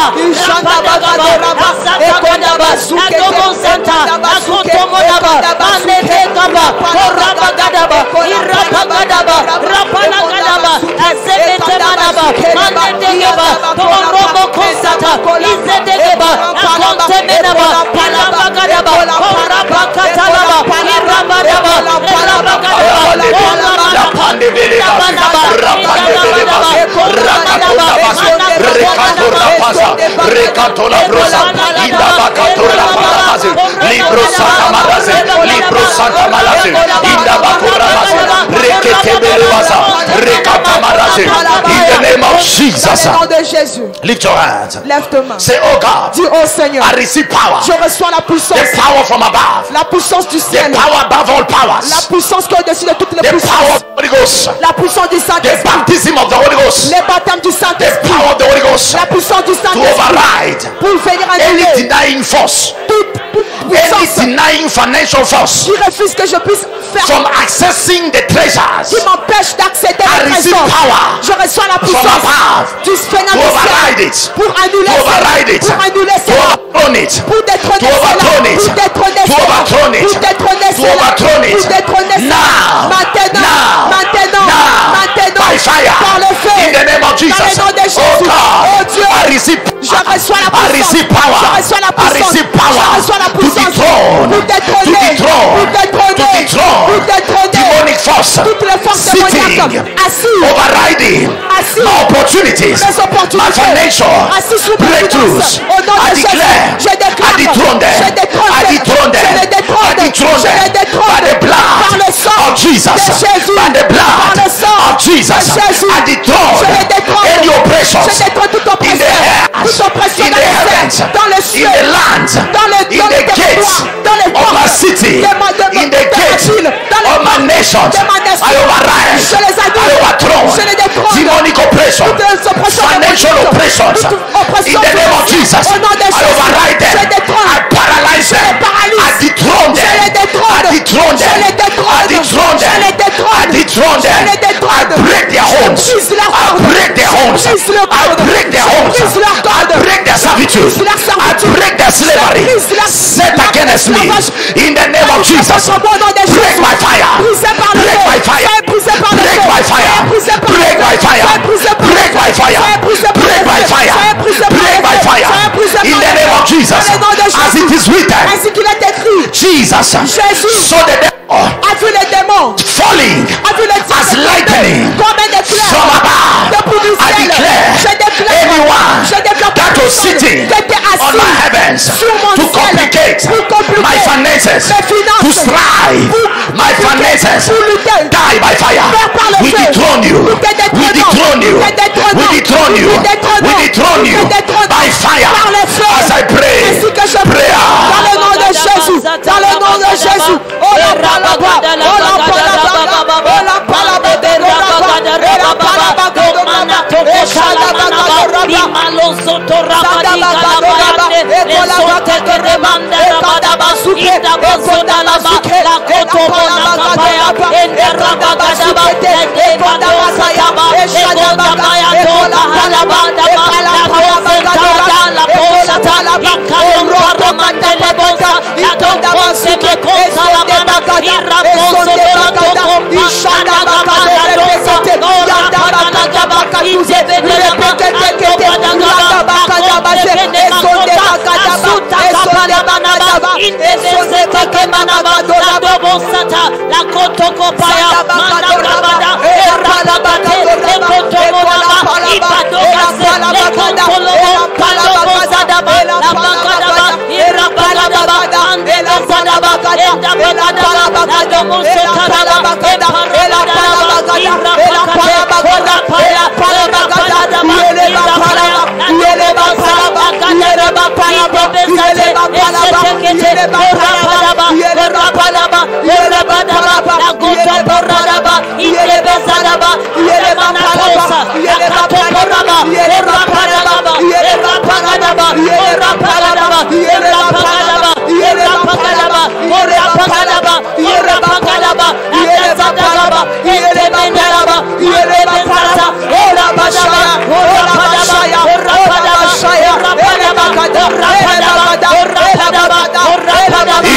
In the name of Jesus. Au nom de Jésus. Lift your hands. Lève tes mains. Say, oh God, Dis, oh Seigneur, I receive power. je reçois la puissance. The power from above. La puissance du The ciel. power above all powers. La puissance qui est au-dessus de toutes les The power puissances. of the Holy Ghost. La puissance du The Saint-Esprit. baptism of the Holy Ghost. Les baptêmes du The Saint-Esprit. power of the Holy Ghost. La puissance du To Saint-Esprit. override Pour venir any annuler denying force, toute, toute any puissance denying financial force qui refuse que je puisse faire, from accessing the treasures. qui m'empêche d'accéder I à la receive présence. power Je reçois la from puissance above du Seigneur to du override ciel it, pour annuler to override cela, it, pour annuler to cela, overturn it, pour détrôner to overturn cela, it, pour détrôner to cela, overturn it, pour détrôner to cela, overturn it. pour détrôner cela. Now, Maintenant, now, maintenant, now, maintenant, by fire, par le feu, in the name of Jesus. dans le nom de Jésus. Oh God, Oh Dieu, I receive je reçois la I puissance, receive power. je reçois la I puissance, receive power je reçois la to puissance dethrone, pour to détrôner, dethrone, pour to détrôner, dethrone pour détrôner demonic force toutes les forces sitting, démoniaques assis, overriding assis, my opportunities, mes opportunités, my financial assis sous mes breakthroughs. finances. Au nom I de Jésus, declare, je déclare, I dethrone them, je détrône, I dethrone them, je les détrône, I dethrone je les them détrône by the blood par le sang of Jesus, de Jésus, by the blood par le sang of Jesus. de Jésus. I dethrone Je les détrône, any oppressions je détrône toute in the oppression, heavens, toute oppression in dans the les heavens, cieux, dans les in cieux, the land, dans les, in dans the les gates territoires, dans les of my portes, city, de ma- de ma- in the de ma gates ville, dans les of my portes nations. de ma nation. I override, Je les annule, I overthrow je les détrône, demonic oppression, toutes les oppressions financial démoniaques, oppressions, toute in oppression the name of financière. Jesus. Au nom de I Jésus, override them, je détrône, I paralyze je les them, paralyse, I dethrone je them, les détrône, I dethrone je them, les détrône, I dethrone je les them, détrône, I dethrone je them, les détrône, I break their homes, je brise leurs I cordes, break their homes, je brise leurs I cordes, break their je homes, brise leurs I cordes, break their servitude, brise leur I servitude, break their slavery, brise leur- set leur against me, esclavage. in the name of Jesus. Au nom de Break Jésus, my fire, brisé par le break feu, my fire, soyez brisé par le break feu, my fire, soyez brisé par le break feu, my fire, soyez brisé par le break feu, my fire, soyez brisé par break le my feu, fire, soyez brisé par break le my feu, fire, soyez brisé in par the le name feu. of Jesus, Dans le nom de as Jésus, it is written. ainsi qu'il est écrit, Jesus, Jésus so the devil a vu les démons, falling a vu les as dieux lightning comme un éclair from above. depuis du I ciel. declare Je déclare, anyone je déclare that was sitting qui était on assis my heavens sur mon to ciel complicate pour compliquer my finances, mes finances, to strive pour my compliquer, finances, pour lutter, die by fire. faire par le We feu. dethrone you. Nous te We détrônons. dethrone you. Nous te détrônons. We dethrone you. Nous te détrônons. We dethrone you Nous te détrônons. by fire. Par le feu. As I pray, Ainsi que je prie. prayer. Dans le nom de Jésus. Dans le nom de Jésus. Oh la palabra. Oh la palabra. Oh la palabra.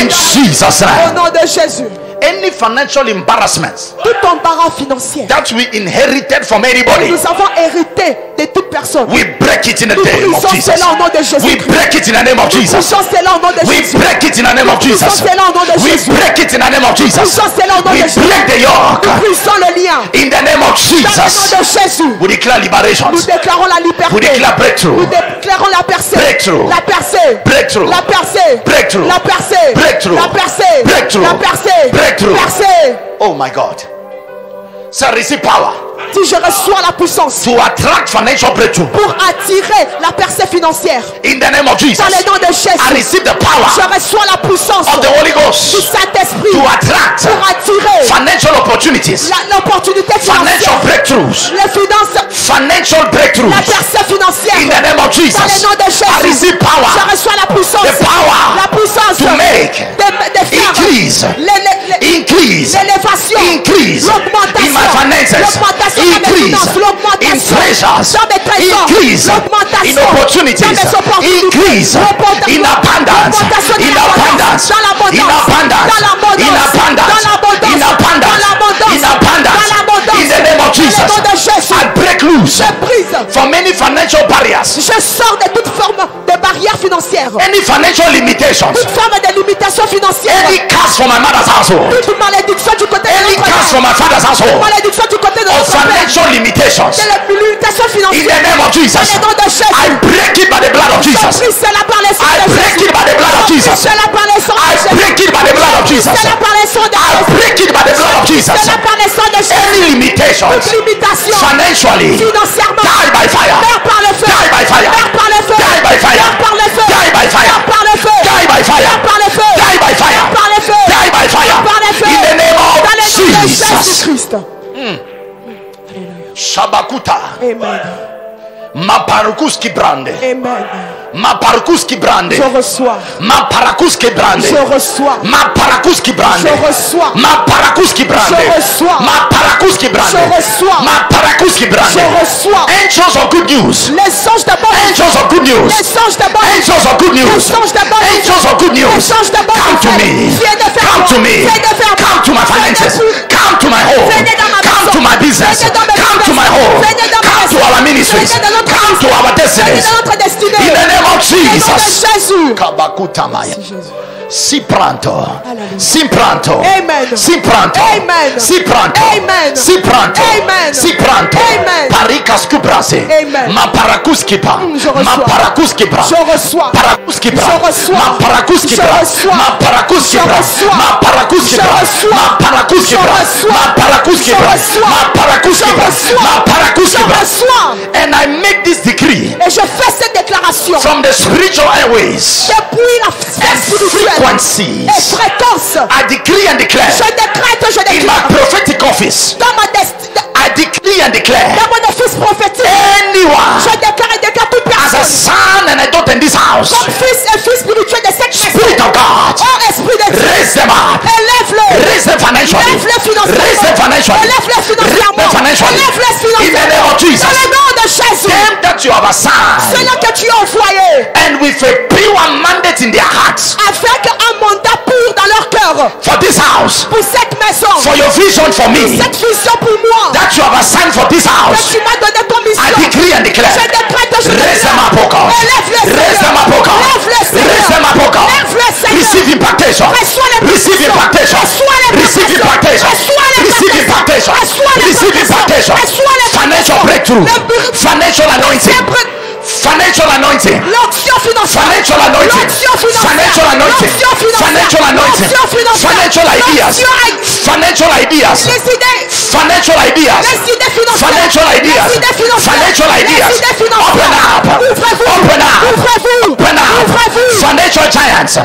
In Jesus' Au name. nom de Jésus. Any financial embarrassments Tout embarras financier that we inherited from que anybody, nous avons hérité de toute personne, we break it in the nous name of brisons Jesus. cela au nom de Jésus. We break it in the name of Nous Jesus. brisons cela au nom de We Jésus. break it in the name of Nous Jesus. brisons cela au nom de We Jésus. break it in the name of Jesus. Brisons cela au nom We de Jésus. break the yoke Nous brisons le lien. in the name of Dans le nom Jesus. de Jésus. We declare liberations. Nous déclarons la We liberté. declare breakthrough. Nous déclarons la percée. Breakthrough. La percée. Breakthrough. La percée. Breakthrough. La percée. Breakthrough. La percée. Breakthrough. La percée. Breakthrough. Percée. Oh my God. So receive power Si je reçois la puissance to attract financial breakthrough pour attirer la percée financière in the name of Jesus. dans le nom de I Jésus, receive the power je reçois la puissance of the Holy du Ghost Saint-Esprit to attract pour attirer financial opportunities, la- l'opportunité financial financière, breakthroughs, les finances, financial la breakthroughs percée financière in the name of dans le Jesus. nom de I Jésus. receive power, Je reçois la puissance, the power la puissance to make de, de faire increase, l'élé- l'é- increase, l'élévation, increase l'augmentation, in my finances, l'augmentation dans mes increase finances, in l'augmentation treasures, dans mes trésors, increase in l'augmentation opportunities, dans mes opportunités, increase l'augmentation- in abundance, l'augmentation in dans abundance, l'abondance, dans l'abondance, in abundance, dans l'abondance, in abundance, dans l'abondance, in abundance, dans l'abondance, in abundance, dans l'abondance, in the name of dans le Jesus. nom de Jésus. I break loose Je brise, from many financial barriers, je sors de toute forme de barrière financière, any financial limitations, toute forme de limitation financière, any curse from my mother's household, toute malédiction du côté de any notre curse from père, my father's household, malédiction du côté de of notre père, financial limitations, de la limitation in financière, the name of Jesus. dans le nom de I Jésus. break it by the blood of Je Jesus. brise cela par les sang I de break Jésus. it by the blood of Je brise Jesus. cela par les sang de I Jésus. break it by the blood of Jesus. Cela par les sang de I Jésus. break it by the blood of Jesus. Cela par les sang de Jésus. Any limitations Toute limitation financially, financièrement, die by fire. meurs par le feu. Die by fire. Meurs par le feu. Die by fire. Meurs par le feu. Die by fire. Meurs par le feu. Die by fire. Meurs par le feu. Die by fire. Meurs par le feu. Die by fire. Meurs par le feu. In the name Dans of le nom de Jesus. Jésus-Christ. Shabakuta. Amen. Maparukuski brande. Amen. Maparukuski brande. Je reçois. Maparakuski brande. Je reçois. Maparakuski brande. Je reçois. Maparakuski brande. Je reçois. Maparakuski brande. Je reçois. Maparakuski brande. Je reçois. Angels of good news. Les anges de bonne Angels of good news. Les anges de bonne Angels of good news. Les anges de bonne Angels of good news. Les anges de bonne Come to me. Viens de faire Come to me. Viens de faire Come to my finances. Come to my home. Venez dans ma Come maison. to my business. Venez dans mes Come to business. my home. Venez dans ma Come to maison. our ministries. Venez dans notre Come to our Venez destinies. dans notre destinée. In the name of Au nom de Jesus. Jésus. Kabakutamaya. Jésus. Si pronto. Alléluia. Si pronto. Amen. Si pronto. Amen. Si pronto. Amen. Si pronto. Amen. Si pronto. Amen. Parikas kubrase. Amen. Ma parakuskipa. Mm, je reçois. Ma parakuskipa. Je reçois. Parakuskipa. Je reçois. Ma parakuskipa. Je reçois. Ma parakuskipa. Je reçois. Ma parakuskipa. Je reçois. Ma parakuskipa. Je reçois. Ma parakuskipa. Je reçois. Ma parakuskipa. Je reçois. Ma parakuskipa. Je reçois. And I make this decree Et je fais cette déclaration from the spiritual airways depuis la sphère and spirituelle frequencies. et fréquence. I decree and declare Je décrète, je in my déclare prophetic office. dans ma destinée, I decree and declare dans mon office prophétique. anyone Je déclare et déclare toute as a personne son and a daughter in this house, comme fils et fils spirituel de cette Spirit maison. of God, Oh Esprit de Dieu, raise them up, élève-le. raise them financially, Élève-le financièrement. raise them financially, Élève-le raise financièrement. them financially. Élève-le In the name financièrement. of Jesus, Dans le nom de Jésus. them that you have assigned, Ceux-là que tu as envoyés and with a pure mandate in their hearts afin qu'un mandat pur dans leur cœur for this house, pour cette maison, for your vision for me, cette vision pour moi that you have assigned for this que house, tu m'as donné comme I mission. decree and declare. Je décrète, je Raise them up, oh God. Élève-le, Raise them up, oh God. Élève-le, Seigneur. Raise them up, oh God. Élève-le, Seigneur. Receive impactation. Reçois les Receive impactation. Reçois les Receive impactation. Reçois les Receive impactation. Reçois les Receive impactation. Reçois les Financial breakthrough. Le- Financial anointing. Financial anointing. L'onction financière. Financial anointing. L'onction financière. Financial anointing. L'onction financière. Financial anointing. L'onction financière. Financial ideas. L'onction- Financial ideas. Les idées. Financial ideas. Les idées financières. Financial ideas. Les idées financières. Financial ideas. Les idées financières. Open up. Ouvrez-vous. Open up. Ouvrez-vous. Open up. Ouvrez-vous. Financial giants.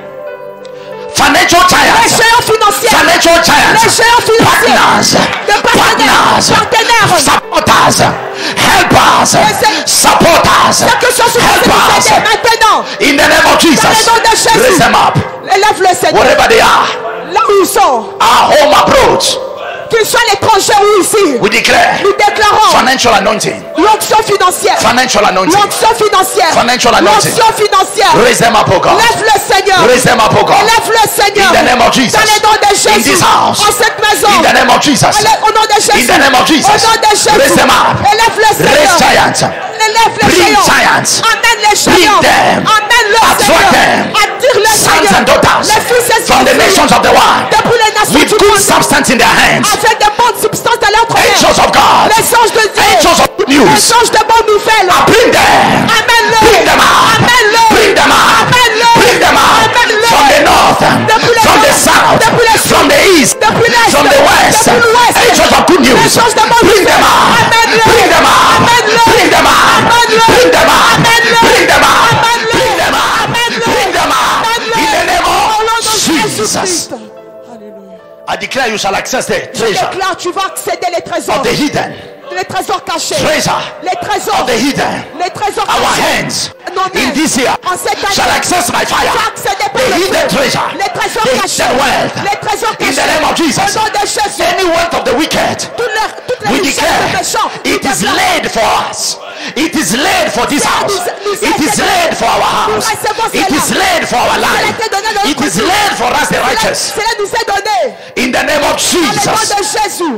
Financial Les giants. géants financiers. Financial Les giants. géants financiers. Partners. De partenaires. Partners. Partenaires. Supporters. Helpers. Les- Supporters. Quelque chose sur Helpers. nous aider maintenant. In the name of Jesus. Dans le nom de Jésus. Raise them up. Élève-le, Seigneur. Wherever they are. Là où ils sont. Our home approach. Qu'ils soient l'étranger ou ici. We declare Nous déclarons. Financial anointing. L'onction financière. Financial anointing. L'onction financière. Financial anointing. L'onction financière. Raise them up, oh God. Lève le Seigneur. Raise them up, oh God. Lève le Seigneur. In the name of Jesus. Dans les noms de In Jésus. this house. En cette maison. In the name of Jesus. Au nom de Jésus. In the name of Jesus. Au nom de Jésus. Raise them up. Élève le Seigneur. Raise giants. Élève les Bring géants. giants. Amène les Bring géants. them. Amène le Attract Seigneur. them. Attire les Sons Seigneur. and daughters Les fils et from the filles. nations of the world Depuis les nations with du good monde. substance in their hands. Avec de bonnes substances dans leurs mains. Angels of God. Les anges de Dieu. Angels of good Les news. anges de bonnes nouvelles. Bring them. Amène-le. Bring them up. Amène-le. Bring them up. Amène-le. Bring them up. Amène-le. From the north. Depuis le From the nord. south. Depuis le sud. From the east. Depuis l'est. From the west. Depuis l'ouest. Angels of good news. Les anges de bonnes Bring them nouvelles. up. Amène-le. Bring them up. Amène-le. Bring them up. Amène-le. Bring them up. Amène-le. Bring them up. Amène-le. Bring them up. Amène-le. Bring them up. Amène-le. In the name Au nom of de Jesus. Jésus-Christ. Alléluia. I declare you shall access the Je treasure déclare, tu vas accéder les trésors. of the hidden. Les trésors cachés. Treasure Les trésors. of the hidden. Les trésors Our cachés. hands Nos mains. in this year En cette année. shall access my fire. Tu vas accéder par The le hidden feu. treasure. Les trésors The cachés. hidden wealth. Les trésors In cachés. the name of Jesus. Au nom de Jésus. Any wealth of the wicked, Toutes les, toutes les we richesses declare des méchants. it nous is déclarons. laid for us. It is laid for this house. It is laid for our house. It is laid for our life. It is laid for us the righteous. Cela nous est donné. In the name of Dans le nom Jesus. de Jésus.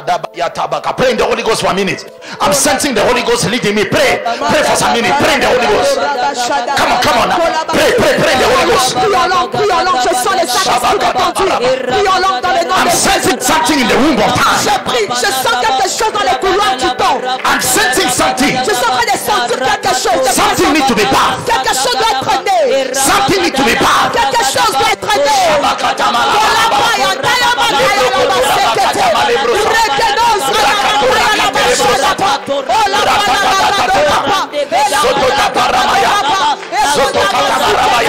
Pray in the Holy Ghost for a minute. I'm sensing the Holy Ghost leading me. Pray. Pray for some minute. Pray in the Holy Ghost. Come on, come on now. Pray, pray, pray in the Holy Ghost. Prie en langue, prie en langue. Je sens les Saint-Esprit me conduire. Prie en langue dans le nom I'm de Jésus. sensing something in the womb of time. Je prie, je sens quelque chose dans les couloirs du temps. I'm sensing something. Je suis en train de sentir quelque chose. de Something need to be back. Quelque chose doit être né. Something need to be back. Quelque chose doit être né. Voilà, Paya, Taya, Bakaya, Lama, Sekete. Rekenos, Rakaya, Lama, Shodapa. Oh, la Paya, Lama, Dodapa. Soto Taparamaya. Soto Taparamaya.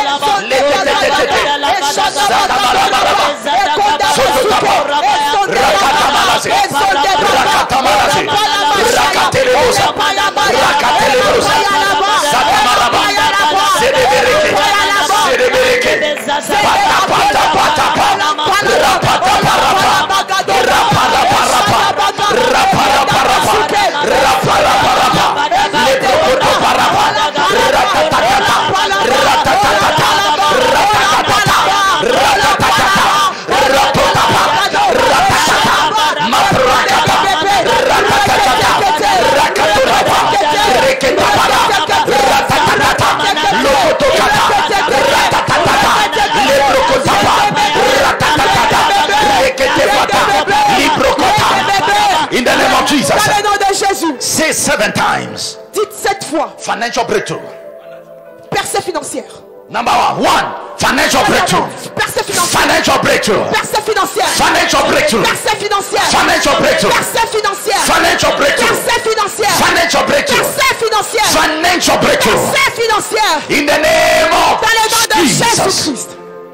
Soto Tapa. Rakatamalase. Rakatamalase. Rakatelerosa. Rakatelerosa. Satamaraba. Sedebereke. Sedebereke. Pata pata pata pa. Rapata parapa. Rapara parapa. Rapara parapa. Rapara parapa. Leprokoto parapa. Ratatatata. Ratatatata. Ratatatata. Ratatatata. Ratotapa. Ratatata. Maprakata. Ratatatata. Rakaturapa. Reketapara. Ratatatata. Lokotokata. Ratatatata. Leprokotapa. Ratatatata. Reketepata. Librokota. In the name of Jesus. Dans le nom de Jésus. Say seven times. Dites sept fois. Financial breakthrough. Percée financière. Number one. One. Financial breakthrough. Percée financière. Financial breakthrough. Percée financière. Financial breakthrough. Percée financière. Financial breakthrough. Percée financière. Financial breakthrough. Percée financière. Financial breakthrough. Percée financière. Financial breakthrough. Percée financière. In the name Dans le nom of de Jesus. Jésus-Christ.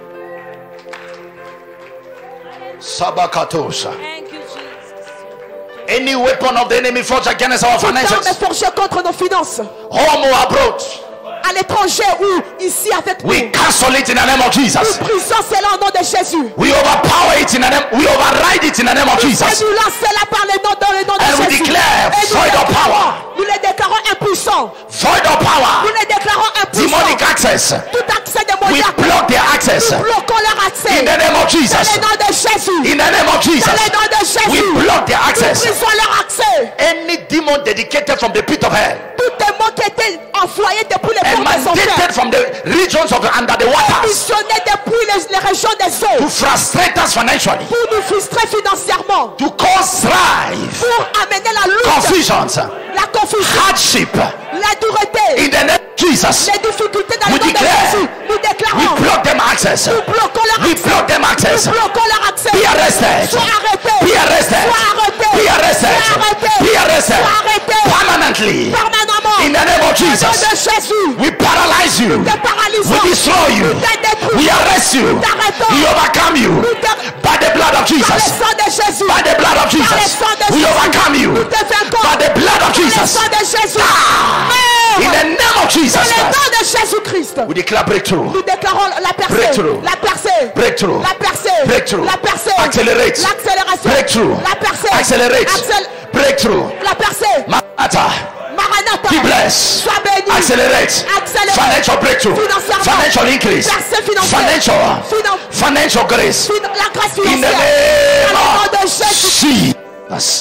Sabakatosha. Thank you, Jesus. Any weapon of the enemy forged against our Toute arme finances, est forgée contre nos finances. home or abroad, À l'étranger ou ici avec nous. we cancel it in the name of Nous Jesus. brisons cela au nom de Jésus. We overpower it in the name. We override it in the name of Et Jesus. nous lançons cela par le nom dans le nom de And we Jésus. declare Et nous void of déclarons- power. Nous les déclarons impuissants. Void of Nous power. les déclarons impuissants. Demonic access. Tout accès We démoniaque. block their access. Nous bloquons leur accès. In the name of Dans Jesus. le nom de Jésus. In the name of Dans Jesus. le nom de Jésus. We block their Nous access. brisons leur accès. Any demon dedicated from the pit of hell Tout démon qui était envoyé depuis les and portes des enfers. mandated from the regions of the, under the waters Missionné depuis les, les régions des to eaux. frustrate us financially, Pour nous frustrer financièrement. to cause strife, Pour amener la lutte. confusions, La confusion. hardship. La dureté. In the name of Jesus, Les difficultés dans We le nom de declare. Jésus. Nous we déclarons. block them access. Nous bloquons leur We accès. block them access. Nous bloquons leur accès. Be arrested. Sois arrêté. Be arrested. Sois arrêté. Be arrested. Sois arrêté. Be arrested. Sois arrêté. Permanently. Permanemment. In the name of Au nom Jesus, de Jésus. we paralyze you. Te paralysons. We destroy you. Nous te détruisons. We arrest you. T'arrêtons. We overcome you Nous te- by the blood of Par le Jesus. sang de Jésus. By the blood of Par le Jesus, sang de we Jésus. overcome you. Nous te vainquons. By the blood of Par le Jesus, sang de Jésus. Ah. in Meurs. the name of Jesus Dans le Christ, nom de Jésus-Christ. we declare breakthrough. Nous déclarons la percée. Breakthrough. La percée. Breakthrough. La percée. Breakthrough. La percée. Accelerate. L'accélération. Breakthrough. La percée. Accelerate. Accel- breakthrough, la percée, Maranatha, Maranatha, be blessed, sois béni, accelerate, accéléré, financial breakthrough, financièrement, financial increase, percée financière, financial, finan- financial grace, fin- la grâce in the financière, name dans le nom de of Jésus. Jesus.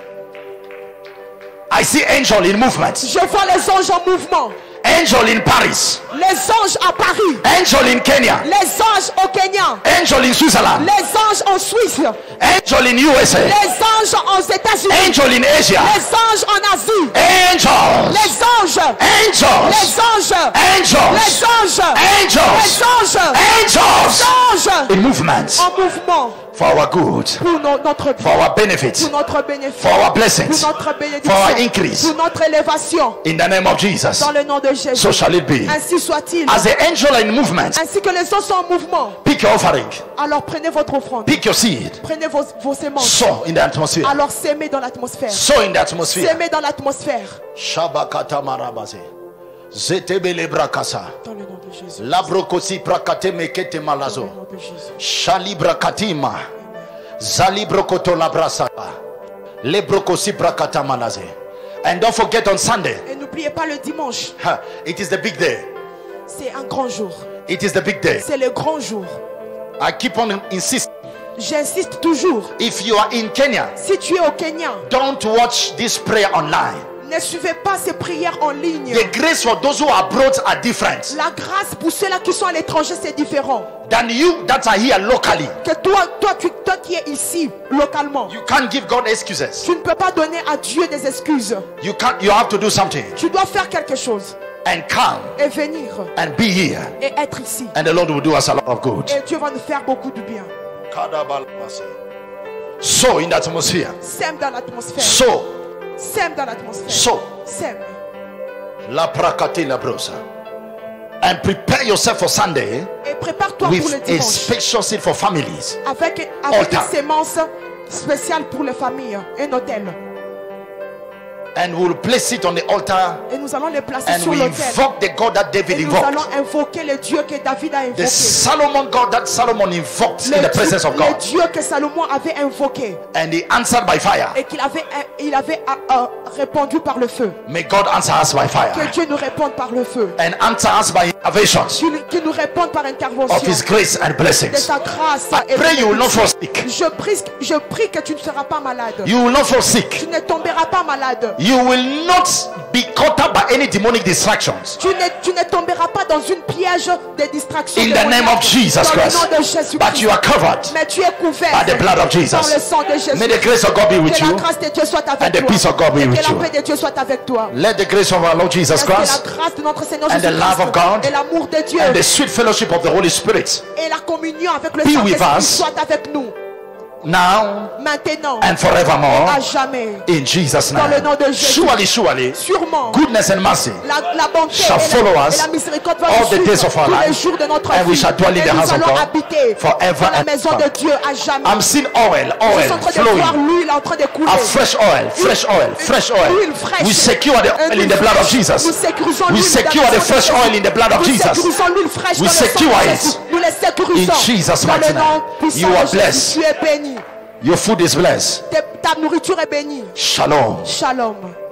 I see angel in movement, Je vois les anges en mouvement, angel in Paris, les anges à Paris, angel in Kenya, les anges au Kenya, angel in Switzerland, les anges en Suisse, angel in U S A, les anges aux États-Unis, angel in Asia, les anges en Asie, angels, les anges, angels, les anges, angels, les anges, angels, les anges, angels les anges in movement en mouvement for our good, pour no- notre for bien, our benefit, pour notre bénéfice, for our pour blessings, notre for our bénédiction, increase, pour notre élévation, in the name of Jesus. dans le nom de Jésus. So shall it be. Ainsi soit-il. As the angel are in movement, Ainsi que les anges sont en mouvement, pick your offering, alors prenez votre offrande, pick your seed, prenez vos, vos sémences, sow in the atmosphere, alors s'aimer dans l'atmosphère, sow in the atmosphere. s'aimer dans l'atmosphère, Shabakata marabase, zetebele brakasa, dans le nom de Jésus. labrokosi prakate mekete Dans le malazo, nom de Jésus. shalibra katima, zalibrokoto labrasa, lebrokosi brakata malaze. And don't forget on Sunday, Et n'oubliez pas le dimanche, huh, it is the big day. c'est un grand jour, It is the big day. c'est le grand jour. I keep on insisting. J'insiste toujours, If you are in Kenya, si tu es au Kenya, don't watch this prayer online. ne suivez pas ces prières en ligne. The grace for those who are abroad are different La grâce pour ceux-là qui sont à l'étranger, c'est différent. than you that are here locally. Que toi, toi, tu, toi qui es ici, localement, You can't give God excuses. tu ne peux pas donner à Dieu des excuses. You can't. You have to do something Tu dois faire quelque chose and come et venir and be here, et être ici. and the Lord will do us a lot of good. Et Dieu va nous faire beaucoup de bien. So in the atmosphere, Sème dans l'atmosphère. so Sème dans l'atmosphère. so Sème. la prakate la brosa, and prepare yourself for Sunday Et prépare-toi pour le with a dimanche. special seed for families. Avec, avec Altar. une sémence spéciale pour les familles. Un hôtel. And we'll place it on the altar, Et nous allons les placer and sur we l'autel. invoke the God that David Et nous allons invoked, invoquer le Dieu que David a the invoqué. Solomon God that Solomon invoked in the Le presence Dieu, of le God, Dieu que Salomon avait invoqué and he answered by fire. et qu'il avait, il avait euh, euh, répondu par le feu. May God answer us by Que fire Dieu nous réponde par le feu. and answer us by interventions Qu'il qu'il nous réponde par intervention of His grace and de blessings. sa grâce. I Et pray you will not bénédiction. fall sick. Je prie, je prie que tu ne seras pas malade. You will not fall sick. Tu ne tomberas pas malade. You will not be caught up by any demonic distractions. Tu ne, tu ne tomberas pas dans une piège de distraction. In the name of Jesus Dans le Christ. nom de Jésus-Christ. But you are covered Mais tu es couvert by the blood of dans le Jesus. sang de Jésus. May the grace of God be with Que la you. grâce de Dieu soit avec And the toi. peace of God be Et with que la you. paix de Dieu soit avec toi. Let the grace of our Lord Jesus Parce que la Christ grâce de notre Seigneur and the Jésus-Christ love of God et l'amour de Dieu and the sweet fellowship of the Holy Spirit et la communion avec le be with Saint-Esprit us soit avec nous now maintenant and forevermore à jamais. in Jesus' Dans le name. nom de Jésus. Surely, surely, Sûrement, goodness and mercy la, la bonté shall et follow la, us et la miséricorde va all nous the suivre days of our tous les life, jours de notre and we vie. shall dwell in Et the nous house of allons God habiter forever dans la and maison ever. de Dieu à jamais. I'm seeing oil, Je suis en oil train de voir flowing. l'huile en train de couler. A fresh oil, fresh oil, fresh oil. L'huile fraîche. We secure the Une oil in huile the blood of fraîche. Nous Jesus. sécurisons We l'huile secure dans le the sang de fresh Jésus. oil in the blood of Nous Jesus. sécurisons l'huile fraîche We dans le sang secure de it. Jésus. Nous les sécurisons. In Jesus' Dans mighty le nom name. puissant You de are Jésus. blessed. Tu es béni. Your food is blessed. Ta ta nourriture est bénie. Shalom. Shalom.